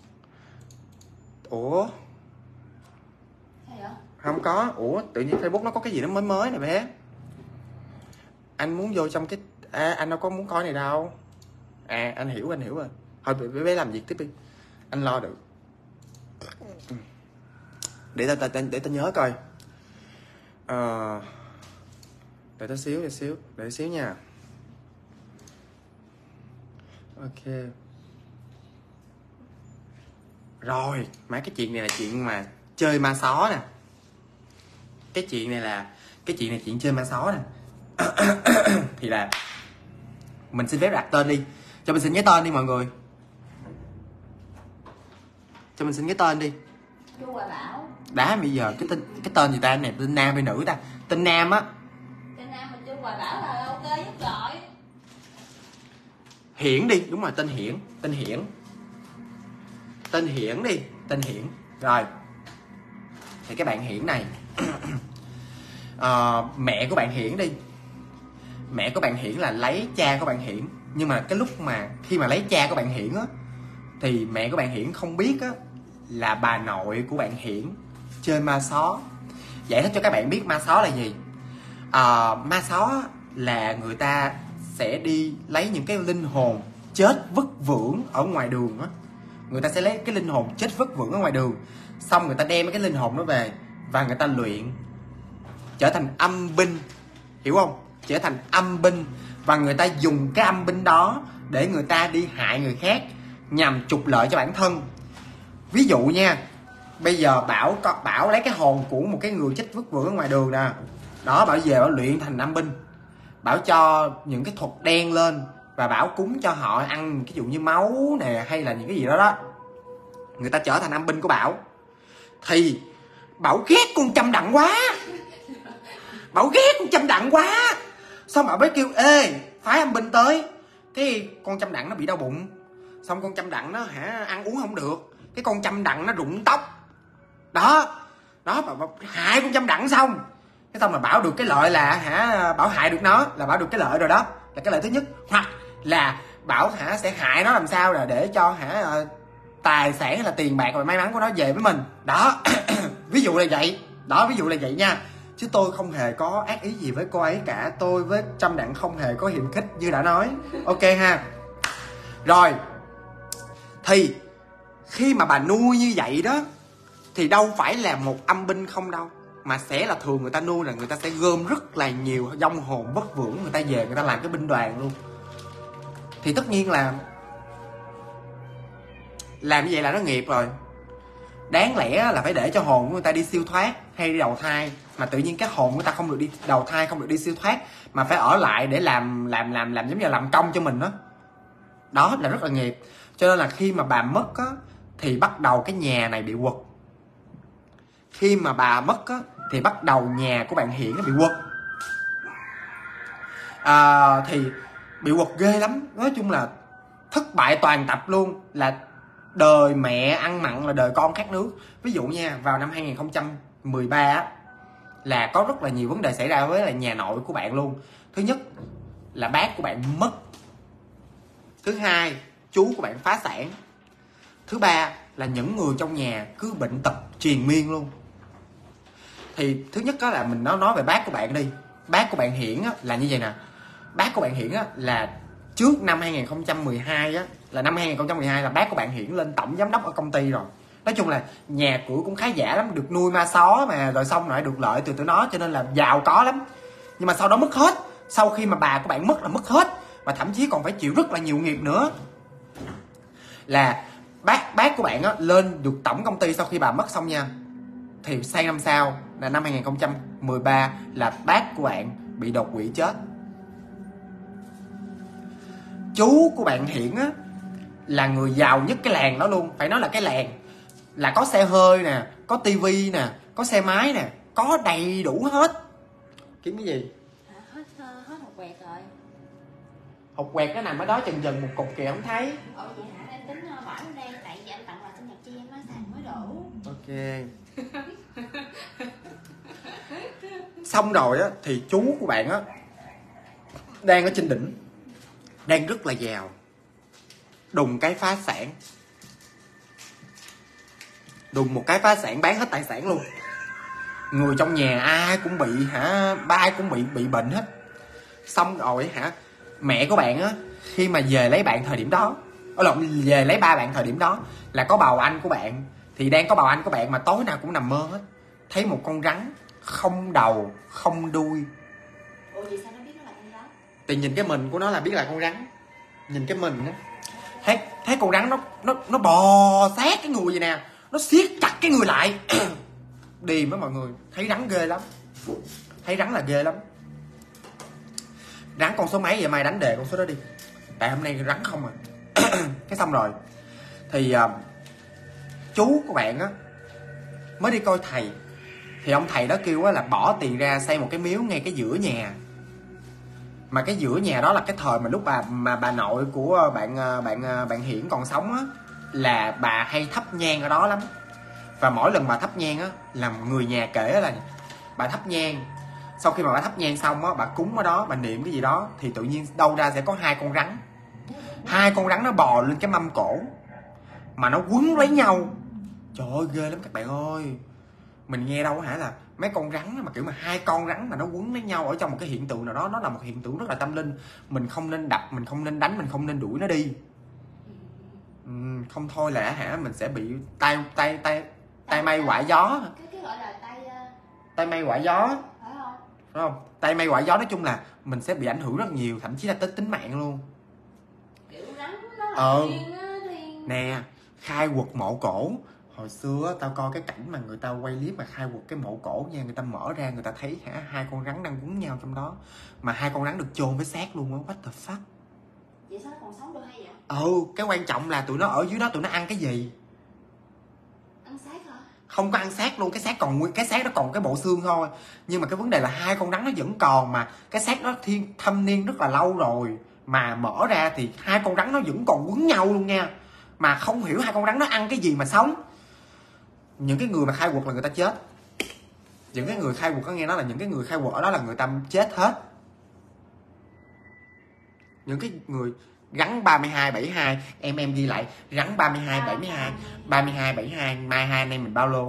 Ủa? Sao vậy? Không có. Ủa tự nhiên Facebook nó có cái gì đó mới nè bé. Anh muốn vô trong cái anh đâu có muốn coi này đâu. Anh hiểu rồi. Thôi bé làm việc tiếp đi, anh lo được. Để tao nhớ coi. Đợi tao xíu nha. Ok. Rồi, mấy cái chuyện này là chuyện mà chơi ma só nè. Cái chuyện này chuyện chơi ma só nè. Thì là mình xin phép đặt tên đi. Cho mình xin cái tên đi mọi người. Cho mình xin cái tên đi. Chu Hoài Bảo. Đá bây giờ cái tên gì ta, này tên nam hay nữ ta? Tên nam á. Tên nam mình Chu Hoài Bảo là ok nhất rồi. Hiển đi, đúng rồi, tên Hiển. Tên Hiển đi, tên Hiển. Rồi thì cái bạn Hiển này mẹ của bạn Hiển đi, mẹ của bạn Hiển là lấy cha của bạn Hiển. Nhưng mà cái lúc mà khi mà lấy cha của bạn Hiển á, thì mẹ của bạn Hiển không biết á là bà nội của bạn Hiển chơi ma xó. Giải thích cho các bạn biết ma xó là gì. Ma xó là người ta sẽ đi lấy những cái linh hồn chết vất vưởng ở ngoài đường á. Người ta sẽ lấy cái linh hồn chết vất vưởng ở ngoài đường, xong người ta đem cái linh hồn nó về và người ta luyện trở thành âm binh, hiểu không? Trở thành âm binh, và người ta dùng cái âm binh đó để người ta đi hại người khác nhằm trục lợi cho bản thân. Ví dụ nha, bây giờ Bảo lấy cái hồn của một cái người chết vất vưởng ở ngoài đường nè, đó, Bảo về Bảo luyện thành âm binh, Bảo cho những cái thuật đen lên và Bảo cúng cho họ ăn, ví dụ như máu nè hay là những cái gì đó đó, người ta trở thành âm binh của Bảo. Thì Bảo ghét con Trâm Đặng quá, Bảo ghét con Trâm Đặng quá, xong Bảo mới kêu ê phái âm binh tới. Cái con Trâm Đặng nó bị đau bụng, xong con Trâm Đặng nó ăn uống không được, cái con Trâm Đặng nó rụng tóc đó. Bảo hại con Trâm Đặng xong cái xong là Bảo được cái lợi là Bảo hại được nó là Bảo được cái lợi rồi, đó là cái lợi thứ nhất. Hoặc là Bảo sẽ hại nó làm sao là để cho tài sản hay là tiền bạc và may mắn của nó về với mình đó. Ví dụ là vậy đó, ví dụ là vậy nha, chứ tôi không hề có ác ý gì với cô ấy cả. Tôi với Trâm Đặng không hề có hiềm khích như đã nói, ok ha. Rồi thì khi mà bà nuôi như vậy đó thì đâu phải là một âm binh không đâu, mà sẽ là thường người ta nuôi là người ta sẽ gom rất là nhiều vong hồn vất vưởng, người ta về người ta làm cái binh đoàn luôn. Thì tất nhiên là làm như vậy là nó nghiệp rồi. Đáng lẽ là phải để cho hồn của người ta đi siêu thoát hay đi đầu thai, mà tự nhiên cái hồn của người ta không được đi đầu thai, không được đi siêu thoát, mà phải ở lại để làm giống như làm công cho mình đó. Đó là rất là nghiệp. Cho nên là khi mà bà mất á thì bắt đầu cái nhà này bị quật. Khi mà bà mất á thì bắt đầu nhà của bạn Hiển nó bị quật. Thì bị quật ghê lắm. Nói chung là thất bại toàn tập luôn. Là đời mẹ ăn mặn là đời con khát nước. Ví dụ nha, vào năm 2013 á, là có rất là nhiều vấn đề xảy ra với là nhà nội của bạn luôn. Thứ nhất là bác của bạn mất. Thứ hai, chú của bạn phá sản. Thứ ba là những người trong nhà cứ bệnh tật triền miên luôn. Thì thứ nhất đó là mình nói về bác của bạn đi. Bác của bạn Hiển á, là như vậy nè. Bác của bạn Hiển á, là trước năm 2012 á, là năm 2012 là bác của bạn Hiển lên tổng giám đốc ở công ty rồi. Nói chung là nhà cửa cũng khá giả lắm, được nuôi ma só mà, rồi xong rồi được lợi từ tụi nó, cho nên là giàu có lắm. Nhưng mà sau đó mất hết. Sau khi mà bà của bạn mất là mất hết, và thậm chí còn phải chịu rất là nhiều nghiệp nữa. Là bác của bạn á, lên được tổng công ty sau khi bà mất xong nha. Thì sang năm sau là năm 2013 là bác của bạn bị đột quỵ chết. Chú của bạn Hiển á, là người giàu nhất cái làng đó luôn. Phải nói là cái làng là có xe hơi nè, có tivi nè, có xe máy nè, có đầy đủ hết. Kiếm cái gì? Hết hộp quẹt rồi. Hộp quẹt nó nằm ở đó chần một cục kìa, không thấy. Vậy hả? Em tính bỏ nó đây, tại vì anh tặng quà sinh nhật cho em á, xài mới đủ. Ok. Xong rồi á thì chú của bạn á đang ở trên đỉnh, đang rất là giàu, đùng cái phá sản. Đùng một cái phá sản, bán hết tài sản luôn. Người trong nhà ai cũng bị ba ai cũng bị bệnh hết. Xong rồi mẹ của bạn á, khi mà về lấy bạn thời điểm đó, về lấy ba bạn thời điểm đó, là có bầu anh của bạn. Thì đang có bầu anh của bạn mà tối nào cũng nằm mơ hết, thấy một con rắn không đầu không đuôi. Ủa vậy sao nó biết nó là con rắn? Thì nhìn cái mình của nó là biết là con rắn. Nhìn cái mình á, thấy con rắn nó bò sát cái người vậy nè, nó siết chặt cái người lại. Điềm á mọi người, thấy rắn ghê lắm. Thấy rắn là ghê lắm. Rắn con số mấy vậy, mai đánh đề con số đó đi, tại hôm nay rắn không à. Cái xong rồi thì chú của bạn á mới đi coi thầy. Thì ông thầy đó kêu á là bỏ tiền ra xây một cái miếu ngay cái giữa nhà. Mà cái giữa nhà đó là cái thời mà lúc bà nội của bạn Hiển còn sống á, là bà hay thắp nhang ở đó lắm. Và mỗi lần bà thắp nhang á, là người nhà kể là bà thắp nhang, sau khi mà bà thắp nhang xong á, bà cúng ở đó, bà niệm cái gì đó, thì tự nhiên đâu ra sẽ có hai con rắn nó bò lên cái mâm cổ mà nó quấn lấy nhau. Trời ơi ghê lắm các bạn ơi. Mình nghe đâu hả là mấy con rắn mà kiểu mà hai con rắn mà nó quấn lấy nhau ở trong một cái hiện tượng nào đó, nó là một hiện tượng rất là tâm linh. Mình không nên đập, mình không nên đánh, mình không nên đuổi nó đi. Không thôi là hả mình sẽ bị tay may quả gió. Cái gọi là tay may quả gió, phải không? phải không? Tay may quả gió, nói chung là mình sẽ bị ảnh hưởng rất nhiều, thậm chí là tới tính mạng luôn. Kiểu rắn nó là thiên. Nè, khai quật mộ cổ. Hồi xưa tao coi cái cảnh mà người ta quay clip mà khai quật cái mộ cổ nha, người ta mở ra người ta thấy hả hai con rắn đang quấn nhau trong đó, mà hai con rắn được chôn với xác luôn á. What the fuck? Vậy sao nó còn sống được hay vậy? Cái quan trọng là tụi nó ở dưới đó tụi nó ăn cái gì? Ăn xác hả? Không có ăn xác luôn, cái xác nó còn cái bộ xương thôi. Nhưng mà cái vấn đề là hai con rắn nó vẫn còn, mà cái xác nó thâm niên rất là lâu rồi, mà mở ra thì hai con rắn nó vẫn còn quấn nhau luôn nha. Mà không hiểu hai con rắn nó ăn cái gì mà sống. Những cái người mà khai quật là người ta chết. Những cái người khai quật, có nghe nói là những cái người khai quật ở đó là người ta chết hết. Những cái người rắn 3272, em ghi lại rắn 3272, 3272, mai hai anh em mình bao lô.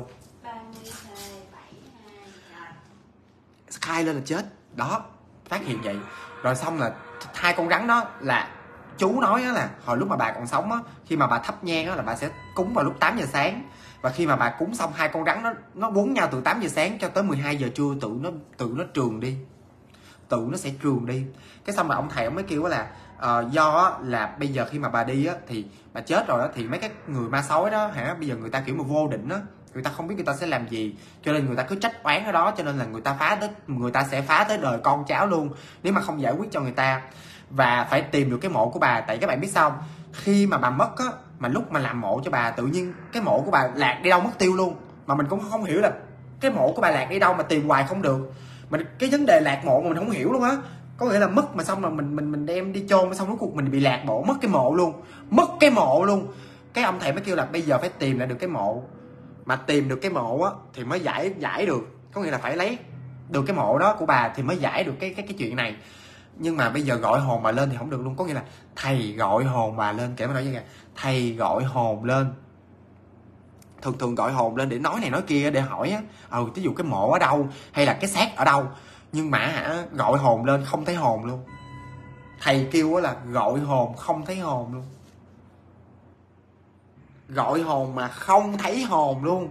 3272. Khai lên là chết. Đó, phát hiện vậy. Rồi xong là hai con rắn đó là chú nói là hồi lúc mà bà còn sống á, khi mà bà thắp nhang á là bà sẽ cúng vào lúc 8 giờ sáng. Và khi mà bà cúng xong, hai con rắn nó quấn nhau từ 8 giờ sáng cho tới 12 giờ trưa, tự nó trường đi. Tự nó sẽ trường đi. Cái xong là ông thầy ông mới kêu là do là bây giờ khi mà bà đi á thì bà chết rồi á, thì mấy cái người ma sói đó hả, bây giờ người ta kiểu mà vô định á, người ta không biết người ta sẽ làm gì, cho nên người ta cứ trách oán ở đó, cho nên là người ta sẽ phá tới đời con cháu luôn nếu mà không giải quyết cho người ta. Và phải tìm được cái mộ của bà. Tại các bạn biết sao không? Khi mà bà mất á, mà lúc mà làm mộ cho bà, tự nhiên cái mộ của bà lạc đi đâu mất tiêu luôn. Mà mình cũng không hiểu là cái mộ của bà lạc đi đâu mà tìm hoài không được. Cái vấn đề lạc mộ mà mình không hiểu luôn á. Có nghĩa là mất mà xong rồi mình đem đi chôn, xong cuối cùng mình bị lạc mộ, mất cái mộ luôn. Cái ông thầy mới kêu là bây giờ phải tìm lại được cái mộ. Mà tìm được cái mộ á thì mới giải được. Có nghĩa là phải lấy được cái mộ đó của bà thì mới giải được cái chuyện này. Nhưng mà bây giờ gọi hồn bà lên thì không được luôn. Có nghĩa là thầy gọi hồn bà lên, kể mà nói như vậy, thầy gọi hồn lên, thường gọi hồn lên để nói này nói kia, để hỏi á, ví dụ cái mộ ở đâu hay là cái xác ở đâu. Nhưng mà hả, gọi hồn lên không thấy hồn luôn. Thầy kêu là gọi hồn không thấy hồn luôn. Gọi hồn mà không thấy hồn luôn.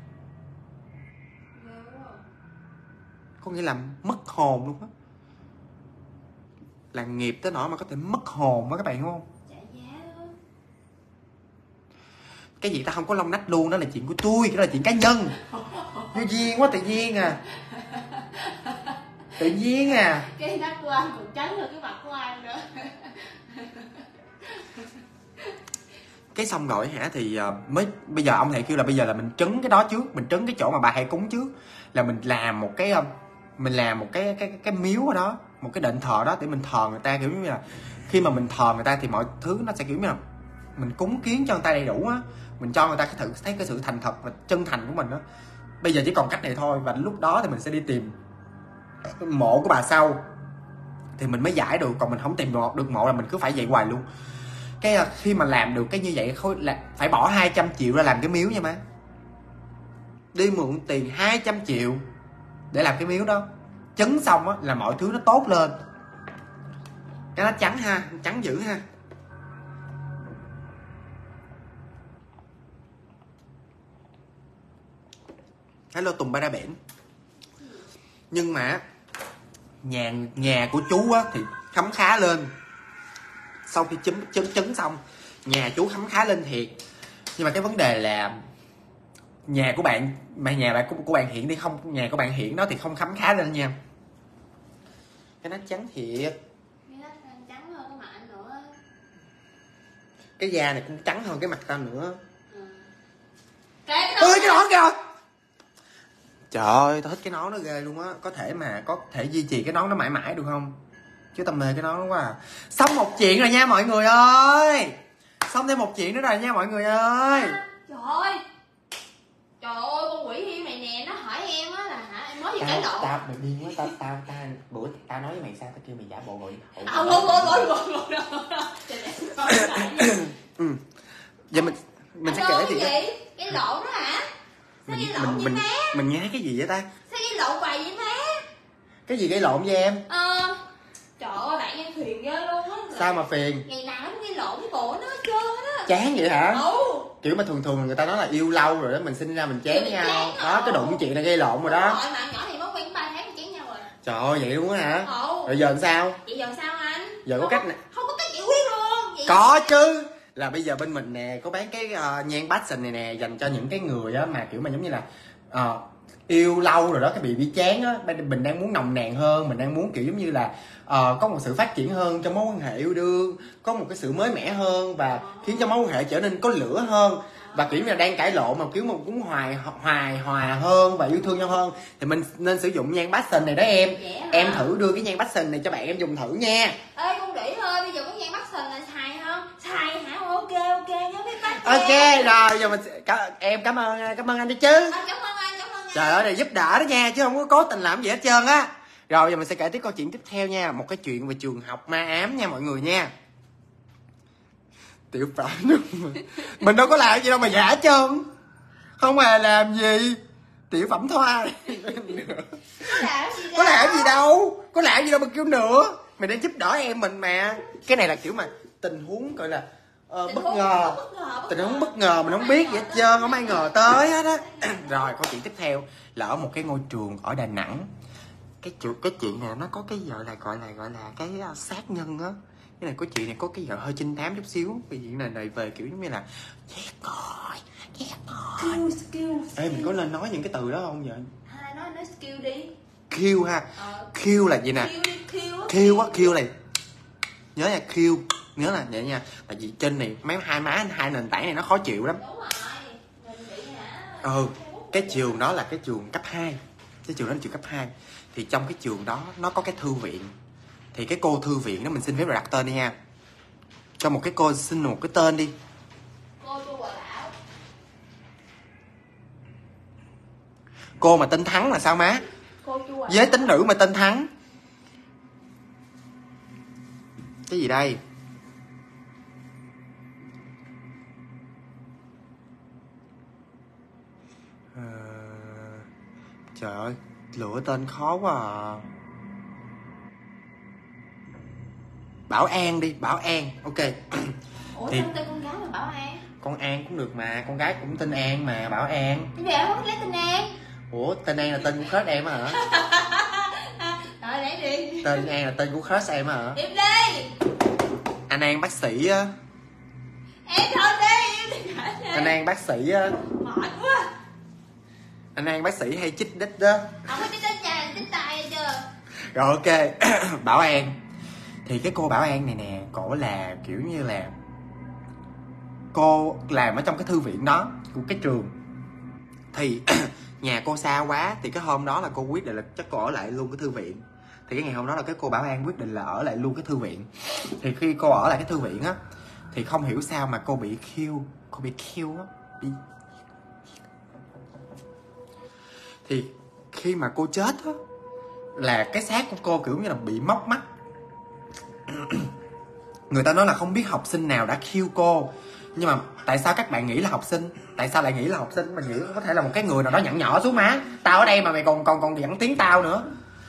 Có nghĩa là mất hồn luôn á. Là nghiệp tới nỗi mà có thể mất hồn á các bạn hiểu không? Cái gì ta không có lông nách luôn, đó là chuyện của tôi, đó là chuyện cá nhân. Vô duyên quá, tự nhiên à. Cái nách của anh còn trắng hơn cái mặt của anh nữa. Cái xong rồi hả thì bây giờ ông thầy kêu là bây giờ là mình trấn cái đó trước, mình trấn cái chỗ mà bà hay cúng trước, là mình làm một cái miếu ở đó, một cái đền thờ đó để mình thờ người ta. Kiểu như là khi mà mình thờ người ta thì mọi thứ nó sẽ kiểu như là mình cúng kiến cho người ta đầy đủ á, mình cho người ta thấy cái sự thành thật và chân thành của mình đó. Bây giờ chỉ còn cách này thôi, và lúc đó thì mình sẽ đi tìm mộ của bà sau thì mình mới giải được. Còn mình không tìm được mộ là mình cứ phải vậy hoài luôn. Cái khi mà làm được cái như vậy là phải bỏ 200 triệu ra làm cái miếu nha má. Đi mượn tiền 200 triệu để làm cái miếu đó. Chấn xong á là mọi thứ nó tốt lên. Cái nó trắng ha, trắng dữ ha. Hello Tùng Ba Ra Bển. Nhưng mà nhà của chú á thì khấm khá lên. Sau khi chấn xong, nhà chú khấm khá lên thiệt. Nhưng mà cái vấn đề là nhà của bạn, mà nhà của bạn Hiển đi không, nhà của bạn Hiển đó thì không khấm khá lên nha. Cái nách trắng thiệt. Cái nách trắng hơn cái mặt anh nữa. Cái da này cũng trắng hơn cái mặt tao nữa. Cái nón kìa. Trời ơi, tao thích cái nón nó ghê luôn á. Có thể duy trì cái nón nó mãi mãi được không? chứ tao mê cái nón quá à. Xong một chuyện rồi nha mọi người ơi, xong thêm một chuyện nữa rồi nha mọi người ơi. Trời ơi, con quỷ hiên này nè, nó hỏi em á là hả, em nói gì cãi lộn. Tao mày điên quá, tao bữa tao nói với mày sao, tao kêu mày giả bộ rồi. Giờ mình sẽ kể thì cái lộn đó hả? Sao gây lộn vậy má? Mình nghe cái gì vậy ta? Sao gây lộn bài vậy má? Cái gì gây lộn với em? Trời ơi, bạn em phiền ghê luôn á. Sao mà phiền? Ngày nào nó gây lộn với bộ nó hết trơn á. Chán vậy hả? Kiểu mà thường người ta nói là yêu lâu rồi đó, mình sinh ra mình chán với nhau đó, cái đụng chuyện là gây lộn rồi đó. Rồi mà nhỏ thì mới quen 3 tháng chán nhau rồi. Trời ơi, vậy luôn á hả? Rồi giờ làm sao? Vậy giờ sao anh? Giờ có cách này. Không có cách giải quyết luôn. Vậy có chứ, là bây giờ bên mình nè có bán cái nhang passion này nè, dành cho những cái người á mà kiểu mà giống như là yêu lâu rồi đó, cái bị chán á, mình đang muốn nồng nàn hơn, mình đang muốn kiểu giống như là có một sự phát triển hơn trong mối quan hệ yêu đương, có một cái sự mới mẻ hơn và khiến cho mối quan hệ trở nên có lửa hơn, và kiểu như là đang cãi lộn mà kiểu mà cũng hài hòa hơn và yêu thương nhau hơn, thì mình nên sử dụng nhang passion này đó em. Em thử đưa cái nhang passion này cho bạn em dùng thử nha. Ê con đĩ ơi, bây giờ có nhang passion là xài không? Xài hả? Ok nhớ biết bắt. Ok rồi, giờ mình em cảm ơn anh đi chứ. Cảm ơn anh. Trời ơi, này giúp đỡ đó nha, chứ không có cố tình làm gì hết trơn á. Rồi giờ mình sẽ kể tiếp câu chuyện tiếp theo nha, một cái chuyện về trường học ma ám nha mọi người nha. Tiểu Phạm mình đâu có làm gì đâu mà giả hết trơn, không hề làm gì. Tiểu Phẩm Thoa có làm gì đâu mà kêu nữa. Mày đang giúp đỡ em mình mà. Cái này là kiểu mà tình huống gọi là bất ngờ, tình huống bất ngờ, mình không biết gì hết trơn, không ai ngờ tới hết á. Rồi câu chuyện tiếp theo là ở một cái ngôi trường ở Đà Nẵng. Cái chuyện này nó có cái gọi là cái sát nhân á. Cái này có chuyện này có cái hơi trinh thám chút xíu. Cái chuyện này về kiểu giống như là ghét ngồi. Ê, mình có nên nói những cái từ đó không vậy? Nói skill đi. Kill ha. Kill là gì nè? Kill là nhớ nha, nhớ là vậy nha. Tại vì trên này hai nền tảng này nó khó chịu lắm. Cái trường đó là cái trường cấp 2. Cái trường đó là trường cấp 2. Thì trong cái trường đó nó có cái thư viện. Thì cái cô thư viện đó mình xin phép được đặt tên đi nha. Cho một cái cô xin một cái tên đi. Cô mà tên Thắng là sao má? Giới tính nữ mà tên Thắng. Cái gì đây? Trời ơi, lựa tên khó quá à. Bảo An đi, Bảo An, ok. Ủa thì... tên con gái là Bảo An? Con An cũng được mà, con gái cũng tên An mà, Bảo An. Bây giờ không lấy tên An. Ủa, tên An là tên của crush em hả? Rồi lấy đi. Tên An là tên của crush em hả? Im đi. Anh An bác sĩ á. Em thôi đi. Anh An bác sĩ á. Mệt quá. Anh An bác sĩ hay chích đít đó. Không có chích đít nhà, chích tay chưa? Rồi ok. Bảo An. Thì cái cô Bảo An này nè, cổ là kiểu như là cô làm ở trong cái thư viện đó của cái trường. Thì nhà cô xa quá, thì cái hôm đó là cô quyết định là chắc cô ở lại luôn cái thư viện. Thì cái ngày hôm đó là cái cô Bảo An quyết định là ở lại luôn cái thư viện. Thì khi cô ở lại cái thư viện á, thì không hiểu sao mà cô bị kill á. Thì khi mà cô chết á, là cái xác của cô kiểu như là bị móc mắt. Người ta nói là không biết học sinh nào đã kill cô. Nhưng mà tại sao các bạn nghĩ là học sinh? Tại sao lại nghĩ là học sinh? Mình nghĩ có thể là một cái người nào đó nhẵn nhỏ xuống má. Tao ở đây mà mày còn dẫn tiếng tao nữa.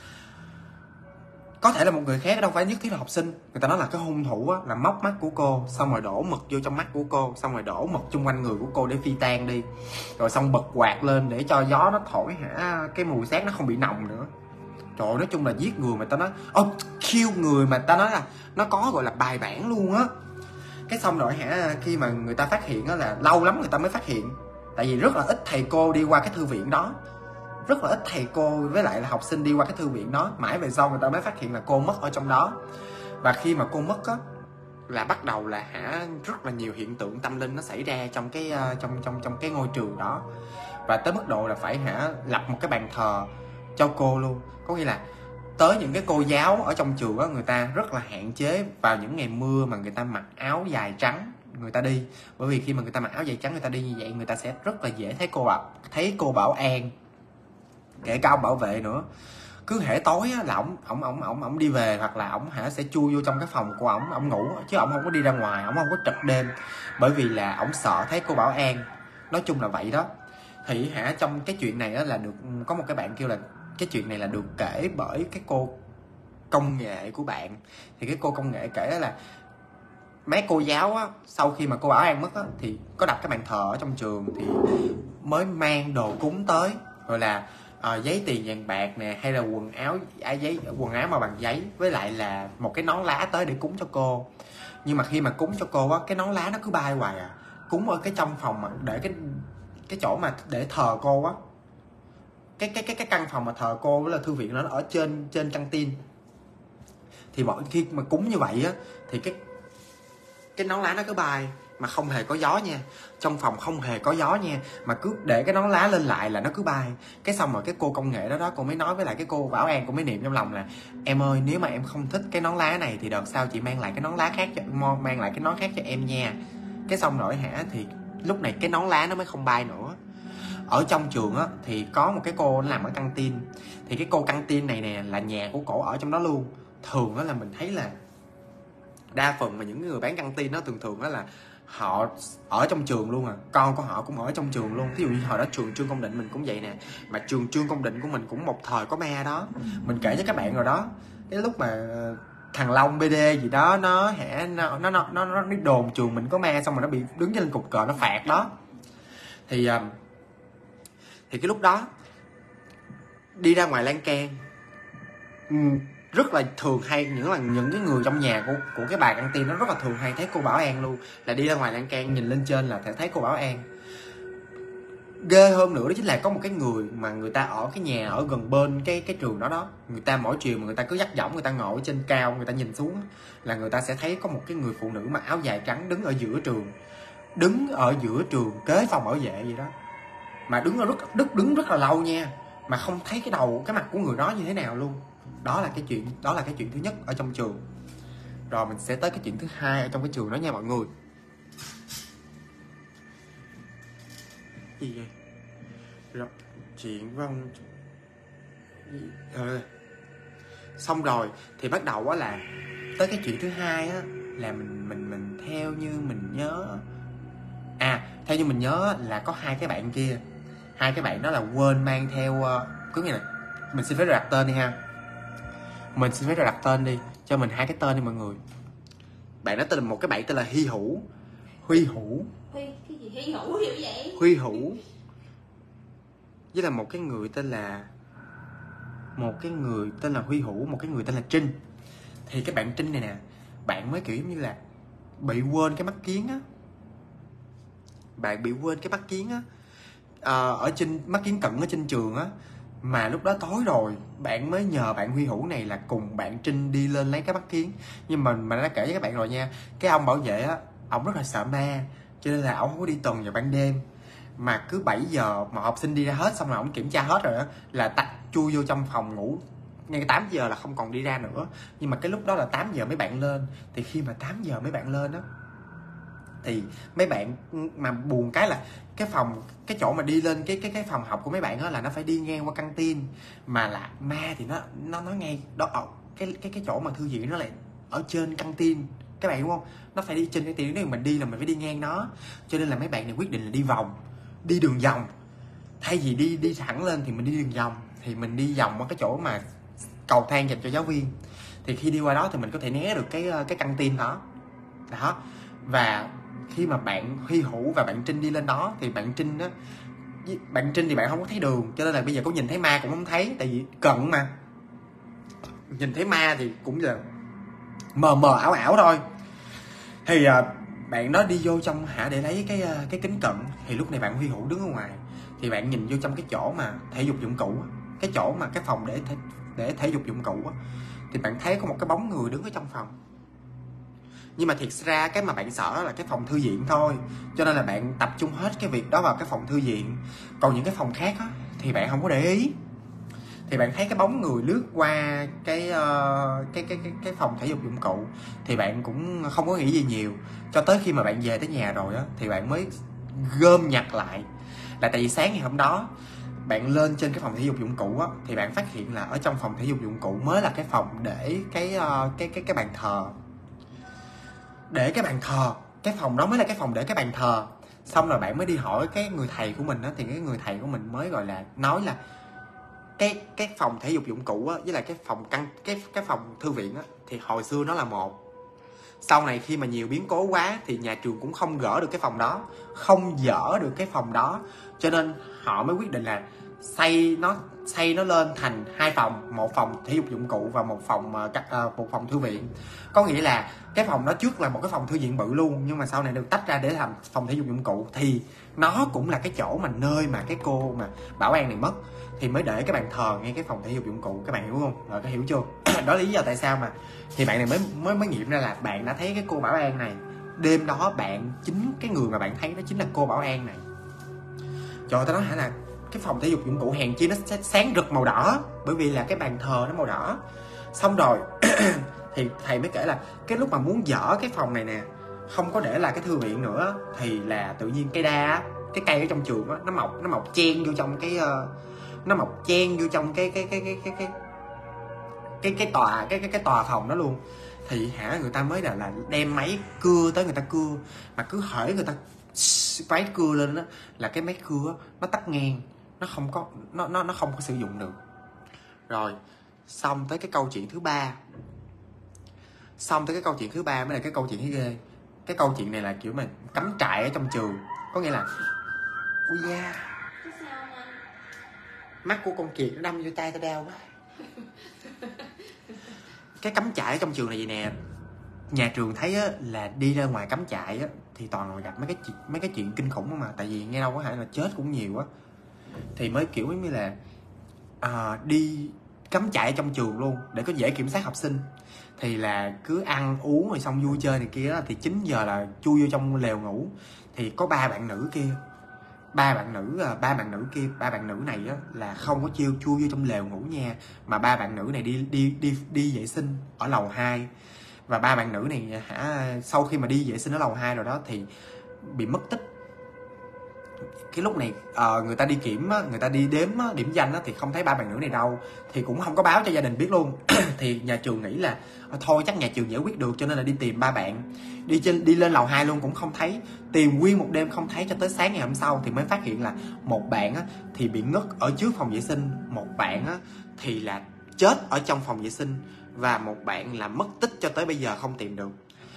Có thể là một người khác, đâu phải nhất thiết là học sinh. Người ta nói là cái hung thủ á, là móc mắt của cô, xong rồi đổ mực vô trong mắt của cô, xong rồi đổ mực chung quanh người của cô để phi tan đi. Rồi xong bật quạt lên để cho gió nó thổi hả, cái mùi xác nó không bị nồng nữa. Trời ơi, nói chung là giết người mà ta nói kill người mà ta nói là nó có gọi là bài bản luôn á. Cái xong rồi hả, khi mà người ta phát hiện á là lâu lắm người ta mới phát hiện. Tại vì rất là ít thầy cô đi qua cái thư viện đó. Rất là ít thầy cô với lại là học sinh đi qua cái thư viện đó. Mãi về sau người ta mới phát hiện là cô mất ở trong đó. Và khi mà cô mất á, là bắt đầu là hả, rất là nhiều hiện tượng tâm linh nó xảy ra trong cái trong cái ngôi trường đó. Và tới mức độ là phải hả, lập một cái bàn thờ cho cô luôn. Có nghĩa là tới những cái cô giáo ở trong trường á, người ta rất là hạn chế vào những ngày mưa mà người ta mặc áo dài trắng người ta đi, bởi vì khi mà người ta mặc áo dài trắng người ta đi như vậy, người ta sẽ rất là dễ thấy cô bảo an, kể cả ông bảo vệ nữa. Cứ hễ tối á, là ổng đi về, hoặc là ổng sẽ chui vô trong cái phòng của ổng ngủ, chứ ổng không có đi ra ngoài, ổng không có trực đêm, bởi vì là ổng sợ thấy cô bảo an. Nói chung là vậy đó. Thì trong cái chuyện này á, là được có một cái bạn kêu là cái chuyện này là được kể bởi cái cô công nghệ của bạn. Thì cái cô công nghệ kể là mấy cô giáo á, sau khi mà cô bảo an mất á, thì có đặt cái bàn thờ ở trong trường, thì mới mang đồ cúng tới, rồi là giấy tiền vàng bạc nè, hay là quần áo mà bằng giấy, với lại là một cái nón lá tới để cúng cho cô. Nhưng mà khi mà cúng cho cô á, cái nón lá nó cứ bay hoài à. Cúng ở cái trong phòng mà để cái chỗ mà để thờ cô á, cái căn phòng mà thờ cô với là thư viện, nó ở trên căng tin. Thì mỗi khi mà cúng như vậy á, thì cái nón lá nó cứ bay mà không hề có gió nha, trong phòng không hề có gió nha, mà cứ để cái nón lá lên lại là nó cứ bay. Cái xong rồi cái cô công nghệ đó cô mới nói với lại cái cô bảo an, cô mới niệm trong lòng là em ơi, nếu mà em không thích cái nón lá này thì đợt sau chị mang lại cái nón lá khác mang lại cái nón khác cho em nha. Cái xong rồi thì lúc này cái nón lá nó mới không bay nữa. Ở trong trường á, thì có một cái cô làm ở căng tin, thì cái cô căng tin này nè là nhà của cổ ở trong đó luôn. Thường đó là mình thấy là đa phần mà những người bán căng tin nó thường đó là họ ở trong trường luôn à, con của họ cũng ở trong trường luôn. Ví dụ như hồi đó trường Trương Công Định mình cũng vậy nè, mà trường Trương Công Định của mình cũng một thời có ma đó. Mình kể cho các bạn rồi đó, cái lúc mà thằng Long BD gì đó nó đồn trường mình có ma, xong rồi nó bị đứng trên cục cờ nó phạt đó. Thì cái lúc đó đi ra ngoài lan can, rất là thường hay những cái người trong nhà của cái bà căng tin nó rất là thường hay thấy cô bảo an luôn, là đi ra ngoài lan can nhìn lên trên là thấy cô bảo an. Ghê hơn nữa đó chính là có một cái người mà người ta ở cái nhà ở gần bên cái trường đó, người ta mỗi chiều mà người ta cứ dắt võng, người ta ngồi ở trên cao, người ta nhìn xuống là người ta sẽ thấy có một cái người phụ nữ mặc áo dài trắng đứng ở giữa trường kế phòng bảo vệ gì đó, mà đứng rất là lâu nha, mà không thấy cái mặt của người đó như thế nào luôn. Đó là cái chuyện thứ nhất ở trong trường. Rồi mình sẽ tới cái chuyện thứ hai ở trong cái trường đó nha mọi người. Gì vậy? Rồi, chuyện vong. Xong rồi thì bắt đầu á là tới cái chuyện thứ hai á, là mình theo như mình nhớ là có hai cái bạn kia. Hai cái bạn đó là quên mang theo, có nghĩa là mình xin phép đặt tên đi ha. Mình xin phép đặt tên đi, cho mình hai cái tên đi mọi người. Bạn đó tên là một cái bạn tên là Huy Hữu. Cái gì Huy Hữu hiểu vậy? Huy Hữu với là một cái người tên là Huy Hữu, một cái người tên là Trinh. Thì cái bạn Trinh này nè, bạn mới kiểu như là bị quên cái mắt kiến á. Bạn bị quên cái mắt kiến á, ở trên mắt kiến cận ở trên trường á. Mà lúc đó tối rồi, bạn mới nhờ bạn Huy Hữu này là cùng bạn Trinh đi lên lấy cái mắt kiến. Nhưng mà đã kể với các bạn rồi nha, cái ông bảo vệ á, ông rất là sợ ma, cho nên là ông không có đi tuần vào ban đêm. Mà cứ 7 giờ mà học sinh đi ra hết, xong rồi ông kiểm tra hết rồi á, là chui vô trong phòng ngủ. Ngay 8 giờ là không còn đi ra nữa. Nhưng mà cái lúc đó là 8 giờ mấy bạn lên. Thì khi mà 8 giờ mấy bạn lên á, thì mấy bạn mà buồn cái là cái chỗ mà đi lên cái phòng học của mấy bạn đó là nó phải đi ngang qua căng tin, mà là ma thì nó ngay đó, cái chỗ mà thư viện nó lại ở trên căng tin, các bạn đúng không? Nó phải đi trên căng tin, nếu mình đi là mình phải đi ngang nó, cho nên là mấy bạn này quyết định là đi đường vòng. Thay vì đi thẳng lên thì mình đi đường vòng, thì mình đi vòng qua cái chỗ mà cầu thang dành cho giáo viên. Thì khi đi qua đó thì mình có thể né được cái căng tin đó. Và khi mà bạn Huy Hữu và bạn Trinh đi lên đó, thì bạn Trinh thì bạn không có thấy đường, cho nên là bây giờ có nhìn thấy ma cũng không thấy, tại vì cận mà nhìn thấy ma thì cũng là mờ ảo thôi. Thì bạn đó đi vô trong để lấy cái kính cận. Thì lúc này bạn Huy Hữu đứng ở ngoài, thì bạn nhìn vô trong cái chỗ mà thể dục dụng cụ, cái chỗ mà cái phòng để thể dục dụng cụ á, thì bạn thấy có một cái bóng người đứng ở trong phòng. Nhưng mà thiệt ra cái mà bạn sợ là cái phòng thư viện thôi, cho nên là bạn tập trung hết cái việc đó vào cái phòng thư viện. Còn những cái phòng khác á, thì bạn không có để ý. thì bạn thấy cái bóng người lướt qua cái phòng thể dục dụng cụ, thì bạn cũng không có nghĩ gì nhiều, cho tới khi mà bạn về tới nhà rồi á thì bạn mới gom nhặt lại. Là tại vì sáng ngày hôm đó bạn lên trên cái phòng thể dục dụng cụ á, thì bạn phát hiện là ở trong phòng thể dục dụng cụ mới là cái phòng để cái bàn thờ, để cái bàn thờ, cái phòng đó mới là cái phòng để cái bàn thờ. Xong rồi bạn mới đi hỏi cái người thầy của mình á, thì cái người thầy của mình mới gọi là nói là cái phòng thể dục dụng cụ á với lại cái phòng thư viện á thì hồi xưa nó là một. Sau này khi mà nhiều biến cố quá thì nhà trường cũng không gỡ được cái phòng đó, không dỡ được cái phòng đó, cho nên họ mới quyết định là xây nó lên thành hai phòng, một phòng thể dục dụng cụ và một phòng thư viện. Có nghĩa là cái phòng đó trước là một cái phòng thư viện bự luôn, nhưng mà sau này được tách ra để làm phòng thể dục dụng cụ, thì nó cũng là cái chỗ mà nơi mà cái cô mà Bảo An này mất, thì mới để cái bàn thờ ngay cái phòng thể dục dụng cụ. Các bạn hiểu không? Rồi, có hiểu chưa? Đó là lý do tại sao mà thì bạn này mới nghiệm ra là bạn đã thấy cái cô Bảo An này. Đêm đó chính cái người mà bạn thấy đó chính là cô Bảo An này. Trời ơi, tao nói hả, là cái phòng thể dục dụng cụ hèn chi nó sáng rực màu đỏ, bởi vì là cái bàn thờ nó màu đỏ. Xong rồi thì thầy mới kể là cái lúc mà muốn dỡ cái phòng này nè, không có để là cái thư viện nữa, thì là tự nhiên cây đa, cái cây ở trong trường á, nó mọc chen vô trong cái tòa phòng đó luôn. Thì người ta mới là đem máy cưa tới, người ta cưa mà cứ hễ người ta máy cưa lên đó là cái máy cưa nó tắt ngang, nó không có sử dụng được. Rồi xong tới cái câu chuyện thứ ba mới là cái câu chuyện thấy ghê. Cái câu chuyện này là kiểu mà cắm trại ở trong trường, có nghĩa là ui da, mắt của con kiệt nó đâm vô tay tao đau quá. Cái cắm trại ở trong trường là gì nè, nhà trường thấy á, là đi ra ngoài cắm trại á, thì toàn là gặp mấy cái chuyện kinh khủng mà, tại vì nghe đâu có hẳn là chết cũng nhiều á, thì mới kiểu giống như là đi cắm trại trong trường luôn để có dễ kiểm soát học sinh. Thì là cứ ăn uống rồi xong vui chơi này kia đó, thì 9 giờ là chui vô trong lều ngủ. Thì có ba bạn nữ này á là không có chui vô trong lều ngủ nha, mà ba bạn nữ này đi vệ sinh ở lầu 2. Và ba bạn nữ này sau khi mà đi vệ sinh ở lầu 2 rồi đó thì bị mất tích. Cái lúc này người ta đi kiểm, người ta đi đếm điểm danh thì không thấy ba bạn nữ này đâu, thì cũng không có báo cho gia đình biết luôn. Thì nhà trường nghĩ là thôi chắc nhà trường giải quyết được, cho nên là đi tìm ba bạn, đi lên lầu 2 luôn cũng không thấy, tìm nguyên một đêm không thấy, cho tới sáng ngày hôm sau thì mới phát hiện là một bạn thì bị ngất ở trước phòng vệ sinh, một bạn thì là chết ở trong phòng vệ sinh, và một bạn là mất tích cho tới bây giờ không tìm được.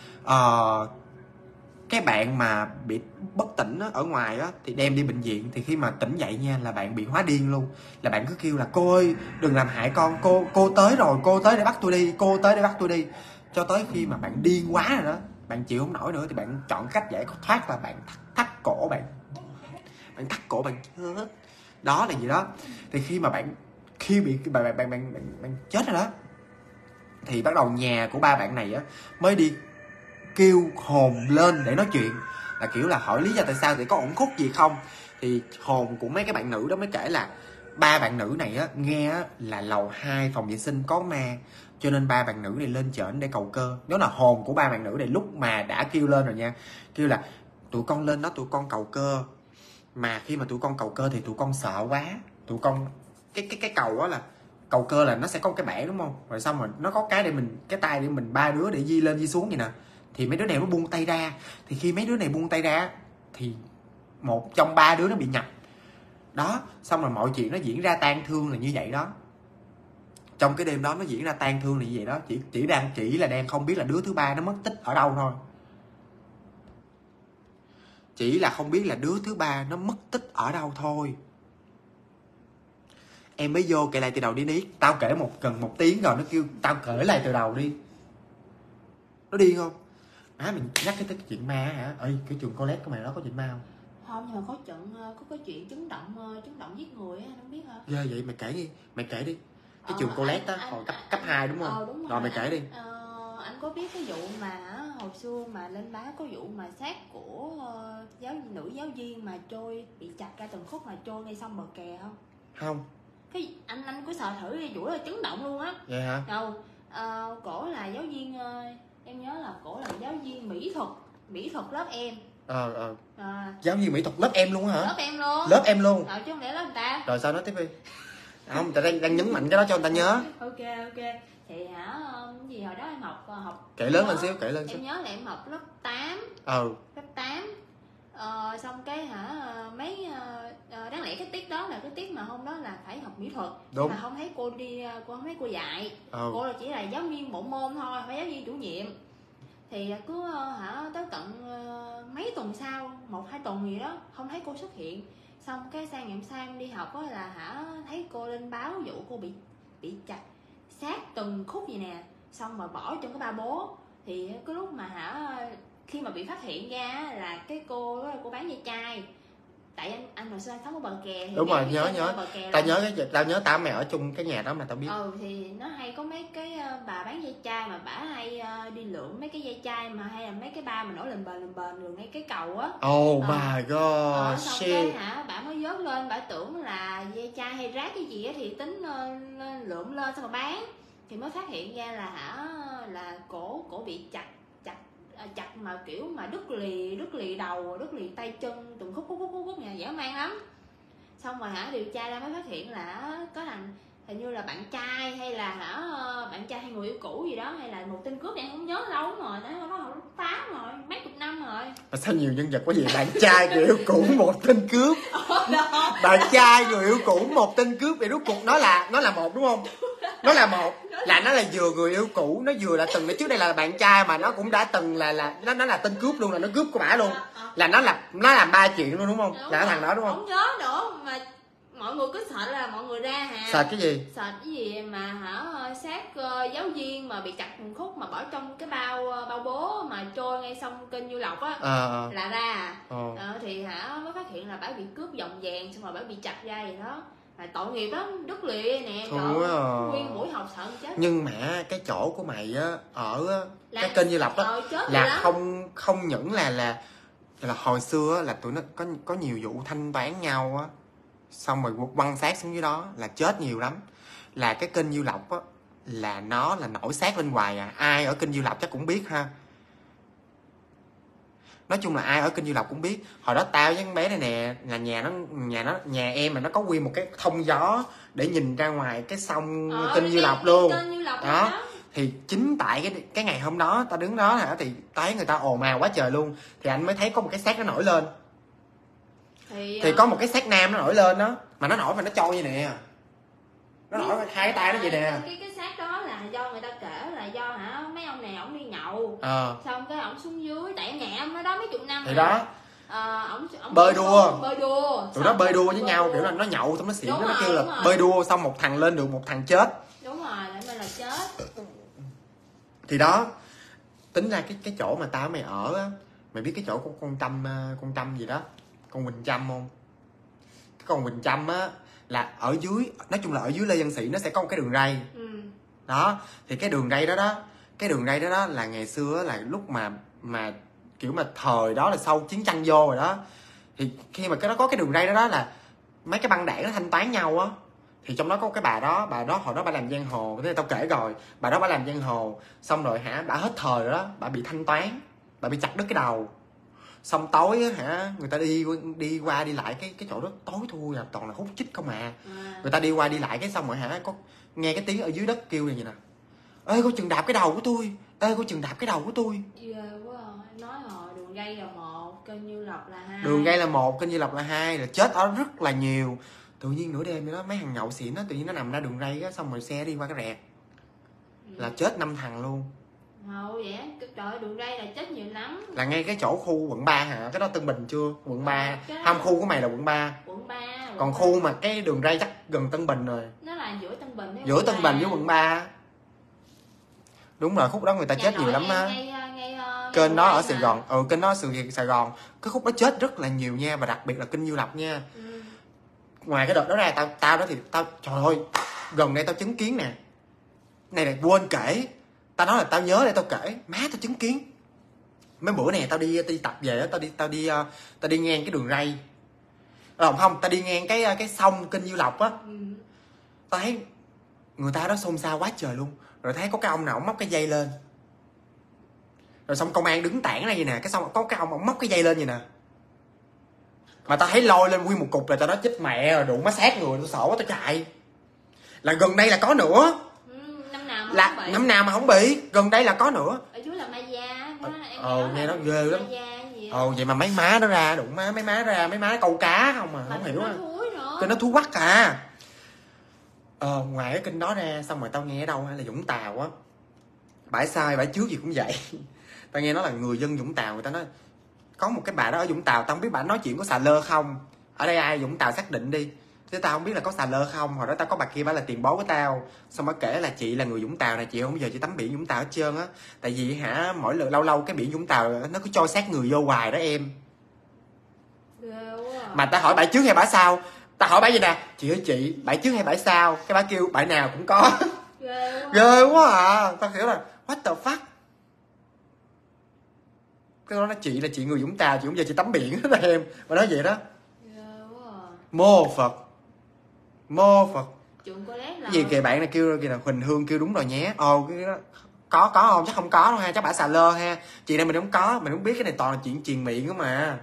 Cái bạn mà bị bất tỉnh ở ngoài thì đem đi bệnh viện, thì khi mà tỉnh dậy nha là bạn bị hóa điên luôn. Là bạn cứ kêu là cô ơi đừng làm hại con, cô tới rồi, cô tới để bắt tôi đi, cho tới khi mà bạn điên quá rồi đó, bạn chịu không nổi nữa thì bạn chọn cách giải thoát là bạn thắt cổ bạn chết. Đó là gì đó. Thì khi bị bạn chết rồi đó, thì bắt đầu nhà của ba bạn này mới đi kêu hồn lên để nói chuyện, là kiểu là hỏi lý do tại sao, thì có ổn khúc gì không. Thì hồn của mấy cái bạn nữ đó mới kể là ba bạn nữ này nghe là lầu 2 phòng vệ sinh có ma, cho nên ba bạn nữ này lên trển để cầu cơ. Đó là hồn của ba bạn nữ này lúc mà đã kêu lên rồi nha, kêu là tụi con lên đó tụi con cầu cơ, mà khi mà tụi con cầu cơ thì tụi con sợ quá, tụi con cái cầu là cầu cơ là nó sẽ có một cái bảng đúng không, rồi xong rồi nó có cái để mình, cái tay để mình ba đứa để di lên di xuống vậy nè, thì mấy đứa này nó buông tay ra. Thì khi mấy đứa này buông tay ra thì một trong ba đứa nó bị nhập đó. Xong rồi mọi chuyện nó diễn ra tang thương là như vậy đó. Trong cái đêm đó nó diễn ra tang thương là như vậy đó, chỉ là đang không biết là đứa thứ ba nó mất tích ở đâu thôi, chỉ là không biết là đứa thứ ba nó mất tích ở đâu thôi. Em mới vô kể lại từ đầu đi Nick. Tao kể gần một tiếng rồi nó kêu tao kể lại từ đầu đi. Nó điên không? Mình nhắc cái chuyện ma hả? Ê, cái trường Colette của mày đó có chuyện ma không? Không, nhưng mà có cái chuyện chứng động giết người á, anh không biết hả? Ghê vậy, mày kể đi. Cái trường Colette á, hồi cấp 2 đúng không? Đúng rồi mày kể đi. Anh có biết cái vụ mà hồi xưa mà lên báo có vụ mà xác của nữ giáo viên mà trôi, bị chặt ra từng khúc mà trôi ngay sông bờ kè không? Không, cái anh cứ sờ thử đi, Vũ là chấn động luôn á. Vậy hả? Đâu cổ là giáo viên, em nhớ là cổ là giáo viên mỹ thuật lớp em. Giáo viên mỹ thuật lớp em luôn hả? Lớp em luôn. Lớp em luôn. Chứ không lẽ lớp người ta. Rồi sao nói tiếp đi. Không, người ta đang nhấn mạnh cái đó cho người ta nhớ. Ok thì gì hồi đó em học kể lớn lên xíu, kể lên xíu. Em nhớ là em học lớp 8. Lớp 8. Xong cái mấy đáng lẽ cái tiết đó là cái tiết mà hôm đó là phải học mỹ thuật. Đúng. Mà không thấy cô không thấy cô dạy. Cô là chỉ là giáo viên bộ môn thôi, phải giáo viên chủ nhiệm. Thì cứ tới tận mấy tuần sau, 1-2 tuần gì đó không thấy cô xuất hiện. Xong cái sang ngày sau em đi học là thấy cô lên báo vụ cô bị chặt sát từng khúc gì nè, xong rồi bỏ trong cái ba bố. Thì cái lúc mà khi mà bị phát hiện ra là cái cô bán dây chai, tại anh hồi xưa anh sống ở bờ kè thì đúng rồi, nhớ tao nhớ tao mày ở chung cái nhà đó mà tao biết. Thì nó hay có mấy cái bà bán dây chai mà bả hay đi lượm mấy cái dây chai mà hay là mấy cái ba mà nổi lềnh bềnh đường ngay cái cầu á. My god, xong shit. cái bả mới vớt lên, bả tưởng là dây chai hay rác cái gì á thì tính lượm lên xong rồi bán. Thì mới phát hiện ra là cổ bị chặt mà kiểu mà đứt lì đầu, đứt lì tay chân từng khúc nhà dã man lắm. Xong rồi điều tra ra mới phát hiện là có hình như là bạn trai hay là bạn trai hay người yêu cũ gì đó, hay là một tên cướp, em không nhớ lâu rồi, nó học lớp 8 rồi, mấy chục năm rồi. Mà sao nhiều nhân vật quá vậy? Bạn trai người yêu cũ một tên cướp. Bạn trai người yêu cũ một tên cướp thì rốt cuộc nó là một đúng không? Nó là một là nó là vừa người yêu cũ, nó vừa là từng trước đây là bạn trai, mà nó cũng đã từng là nó là tên cướp luôn, là nó cướp của bả luôn. Là nó làm 3 chuyện luôn đúng không? Đúng là cái thằng đó đúng không? Không nhớ nữa mà mọi người cứ sợ là mọi người ra sợ cái gì? Sợ cái gì mà sát giáo viên mà bị chặt một khúc mà bỏ trong cái bao bố mà trôi ngay sông kênh Nhiêu Lộc á. Là ra thì mới phát hiện là bả bị cướp vòng vàng, xong rồi bả bị chặt ra gì đó. Là tội nghiệp lắm, đứt lìa nè, nguyên buổi học sợ chết. Nhưng mà cái chỗ của mày á ở cái kênh Nhiêu Lộc á là không những là hồi xưa á, là tụi nó có nhiều vụ thanh toán nhau á, xong rồi quăng xác xuống dưới đó là chết nhiều lắm. Là cái kênh Nhiêu Lộc á là nó là nổi xác lên hoài à. Ai ở kênh Nhiêu Lộc chắc cũng biết ha. Nói chung là ai ở kênh Nhiêu Lộc cũng biết. Hồi đó tao với con bé này nè, là nhà em mà nó có nguyên một cái thông gió để nhìn ra ngoài cái sông kênh Nhiêu Lộc luôn. Đó. Thì chính tại cái ngày hôm đó tao đứng đó thì tao thấy người ta ồn ào quá trời luôn. Thì anh mới thấy có một cái xác nó nổi lên. Thì có một cái xác nam nó nổi lên đó, mà nó nổi mà nó trôi như nè. Nó nổi hai cái tay nó vậy nè. Cái xác đó là do người ta kể là do mấy ông này ổng đi nhậu. Xong cái ổng xuống dưới, tại nhà ông ở đó mấy chục năm thì rồi. Đó. Ổng bơi đua. Tụi nó bơi đua với nhau, kiểu là nó nhậu xong nó xỉn, nó kêu là bơi đua, xong một thằng lên được một thằng chết. Đúng rồi, lại bên là chết. Thì đó, tính ra cái chỗ mà tao mày ở á, mày biết cái chỗ của con Trâm gì đó, con Quỳnh Trâm không? Cái con Quỳnh Trâm á là ở dưới, nói chung là ở dưới Lê Văn Sĩ nó sẽ có một cái đường ray. Đó, thì cái đường ray đó là ngày xưa là lúc mà kiểu mà thời đó là sau chiến tranh vô rồi đó. Thì khi mà cái đó có cái đường ray đó là mấy cái băng đảng nó thanh toán nhau á. Thì trong đó có cái bà đó hồi đó bà làm giang hồ, thế tao kể rồi, bà đó bà làm giang hồ, xong rồi bà hết thời rồi đó, bà bị thanh toán, bà bị chặt đứt cái đầu. Xong tối á người ta đi qua đi lại cái chỗ đó tối thui à, toàn là hút chích không à. Người ta đi qua đi lại cái xong rồi có nghe cái tiếng ở dưới đất kêu gì nè: ê cô chừng đạp cái đầu của tôi, ê cô chừng đạp cái đầu của tôi. Ghê quá à. Nói rồi đường ray là 1, kênh Nhiêu Lộc là 2. Đường ray là 1, kênh Nhiêu Lộc là 2, là chết ở rất là nhiều. Tự nhiên nửa đêm đó mấy thằng nhậu xỉn đó tự nhiên nó nằm ra đường ray á, xong rồi xe đi qua cái rẹt là chết 5 thằng luôn. Vậy trời, đường ray là chết nhiều lắm. Là ngay cái chỗ khu quận 3 hả? Cái đó Tân Bình chưa? Quận 3. Không, khu của mày là quận 3. Còn khu mà cái đường ray chắc gần Tân Bình rồi. Nó là giữa Tân Bình với Tân Bình với quận 3. Đúng rồi, khúc đó người ta chết nhiều lắm á. Kênh đó ở Sài Gòn. Kênh đó ở Sài Gòn. Cái khúc đó chết rất là nhiều nha, và đặc biệt là kênh Nhiêu Lộc nha. Ngoài cái đợt đó ra tao đó thì tao trời ơi, gần đây tao chứng kiến nè. Này là quên kể. Tao nói là tao nhớ để tao kể, má tao chứng kiến. Mấy bữa này tao đi tập về đó, tao đi ngang cái đường ray. Không, tao đi ngang cái sông kênh Nhiêu Lộc á. tao thấy người ta đó xôn xao quá trời luôn. Rồi thấy có cái ông nào ổng móc cái dây lên, rồi xong công an đứng tản ra vậy nè, cái xong có cái ông móc cái dây lên vậy nè, mà tao thấy lôi lên nguyên một cục là tao nói chết mẹ rồi, đụng má sát người, tao sợ quá tao chạy. Là gần đây là có nữa. Năm nào mà không bị, gần đây là có nữa. Ở dưới là Maya nghe nó ghê lắm. Vậy mà mấy má nó ra đụng má, mấy má ra, mấy má câu cá không mà không hiểu á. Cái nó thú quắc à. Ngoài cái kênh đó ra, xong rồi tao nghe ở đâu hay là Vũng Tàu á, bãi sai bãi trước gì cũng vậy. Tao nghe nói là người dân Vũng Tàu người ta nói có một cái bà đó ở Vũng Tàu, tao không biết bà nói chuyện có xà lơ không. Ở đây ai Vũng Tàu xác định đi, chứ tao không biết là có xà lơ không. Hồi đó tao có bà kia, bà là tiền bối của tao, xong bà kể là chị là người Vũng Tàu này, chị không bao giờ chị tắm biển Vũng Tàu hết trơn á. Tại vì mỗi lần lâu lâu cái biển Vũng Tàu nó cứ trôi xác người vô hoài đó em. Mà tao hỏi bãi trước hay bãi sau, tao hỏi bãi gì nè, chị ơi chị, bãi trước hay bãi sau, cái bả kêu bãi nào cũng có. Ghê quá à. Tao hiểu là what the fuck. Cái đó nói chị là chị người Vũng Tàu, chị không giờ chị tắm biển hết em. Mà nói vậy đó. Mô Phật. Cái gì kìa, bạn này kêu kìa, là Huỳnh Hương kêu đúng rồi nhé. Cái đó có không? Chắc không có đâu ha, chắc bả xà lơ ha. Chị này mình không có, mình không biết, cái này toàn là chuyện truyền miệng đó mà.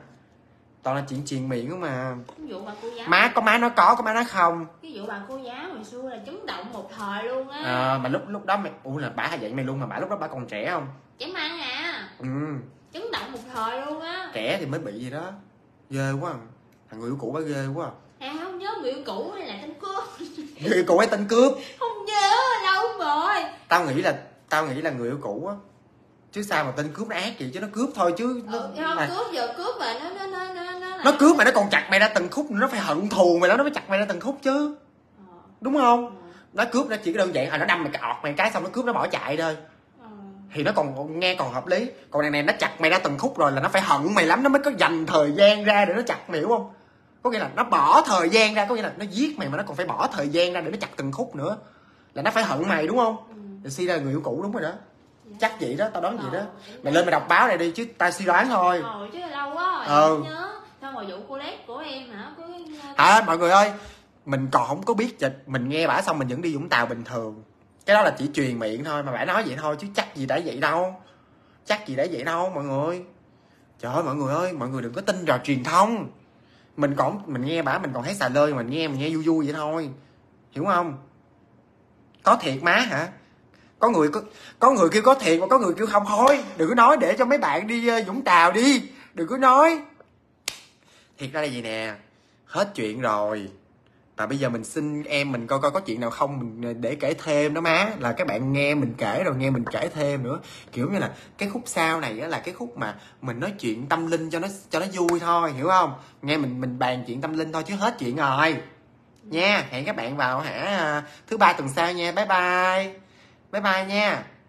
Má có má nói có má nói không. Cái vụ bà cô giáo hồi xưa là chấn động một thời luôn á. Mà lúc đó mày là bả vậy mày luôn, mà bả lúc đó bả còn trẻ không? Chém ăn à. Chấn động một thời luôn á. Trẻ thì mới bị gì đó. Ghê quá. Thằng người yêu cũ bả ghê quá. Không nhớ người yêu cũ hay là tên cướp. Người yêu cũ hay tên cướp? Không nhớ đâu rồi. Tao nghĩ là người yêu cũ á. Chứ sao mà tên cướp nó ác vậy, chứ nó cướp thôi chứ. Cướp mà nó cướp mà nó còn chặt mày ra từng khúc, nó phải hận thù mày đó, nó mới chặt mày ra từng khúc chứ. Đúng không? Nó cướp nó chỉ đơn giản nó đâm mày cái ọt mày cái xong nó cướp nó bỏ chạy thôi. Thì nó còn nghe còn hợp lý. Còn đằng này nó chặt mày ra từng khúc rồi là nó phải hận mày lắm, nó mới có dành thời gian ra để nó chặt mày, hiểu không? Có nghĩa là nó bỏ thời gian ra, có nghĩa là nó giết mày mà nó còn phải bỏ thời gian ra để nó chặt từng khúc nữa, là nó phải hận mày, đúng không? Thì suy ra là người yêu cũ, đúng rồi đó. Chắc vậy đó, tao đoán vậy đó. Mày lên mày đọc báo này đi chứ tao suy đoán thôi. Chứ lâu quá rồi. Nhớ sao mà vụ cô lét của em hả? Mọi người ơi, mình còn không có biết, mình nghe bả xong mình vẫn đi Vũng Tàu bình thường. Cái đó là chỉ truyền miệng thôi, mà bả nói vậy thôi chứ chắc gì đã vậy đâu mọi người. Trời ơi mọi người ơi, mọi người đừng có tin vào truyền thông. Mình nghe bả mình còn thấy xà lơi, mình nghe vui vui vậy thôi, hiểu không? Có thiệt má hả? Có người kêu có thiệt mà có người kêu không. Thôi đừng có nói, để cho mấy bạn đi Vũng Tàu đi, đừng có nói. Thiệt ra là gì nè, hết chuyện rồi. Và bây giờ mình xin em mình coi có chuyện nào không, mình để kể thêm đó má. Là các bạn nghe mình kể rồi nghe mình kể thêm nữa. Kiểu như là cái khúc sau này á là cái khúc mà mình nói chuyện tâm linh cho nó vui thôi, hiểu không? Nghe mình bàn chuyện tâm linh thôi chứ hết chuyện rồi. Nha, hẹn các bạn vào thứ 3 tuần sau nha. Bye bye nha.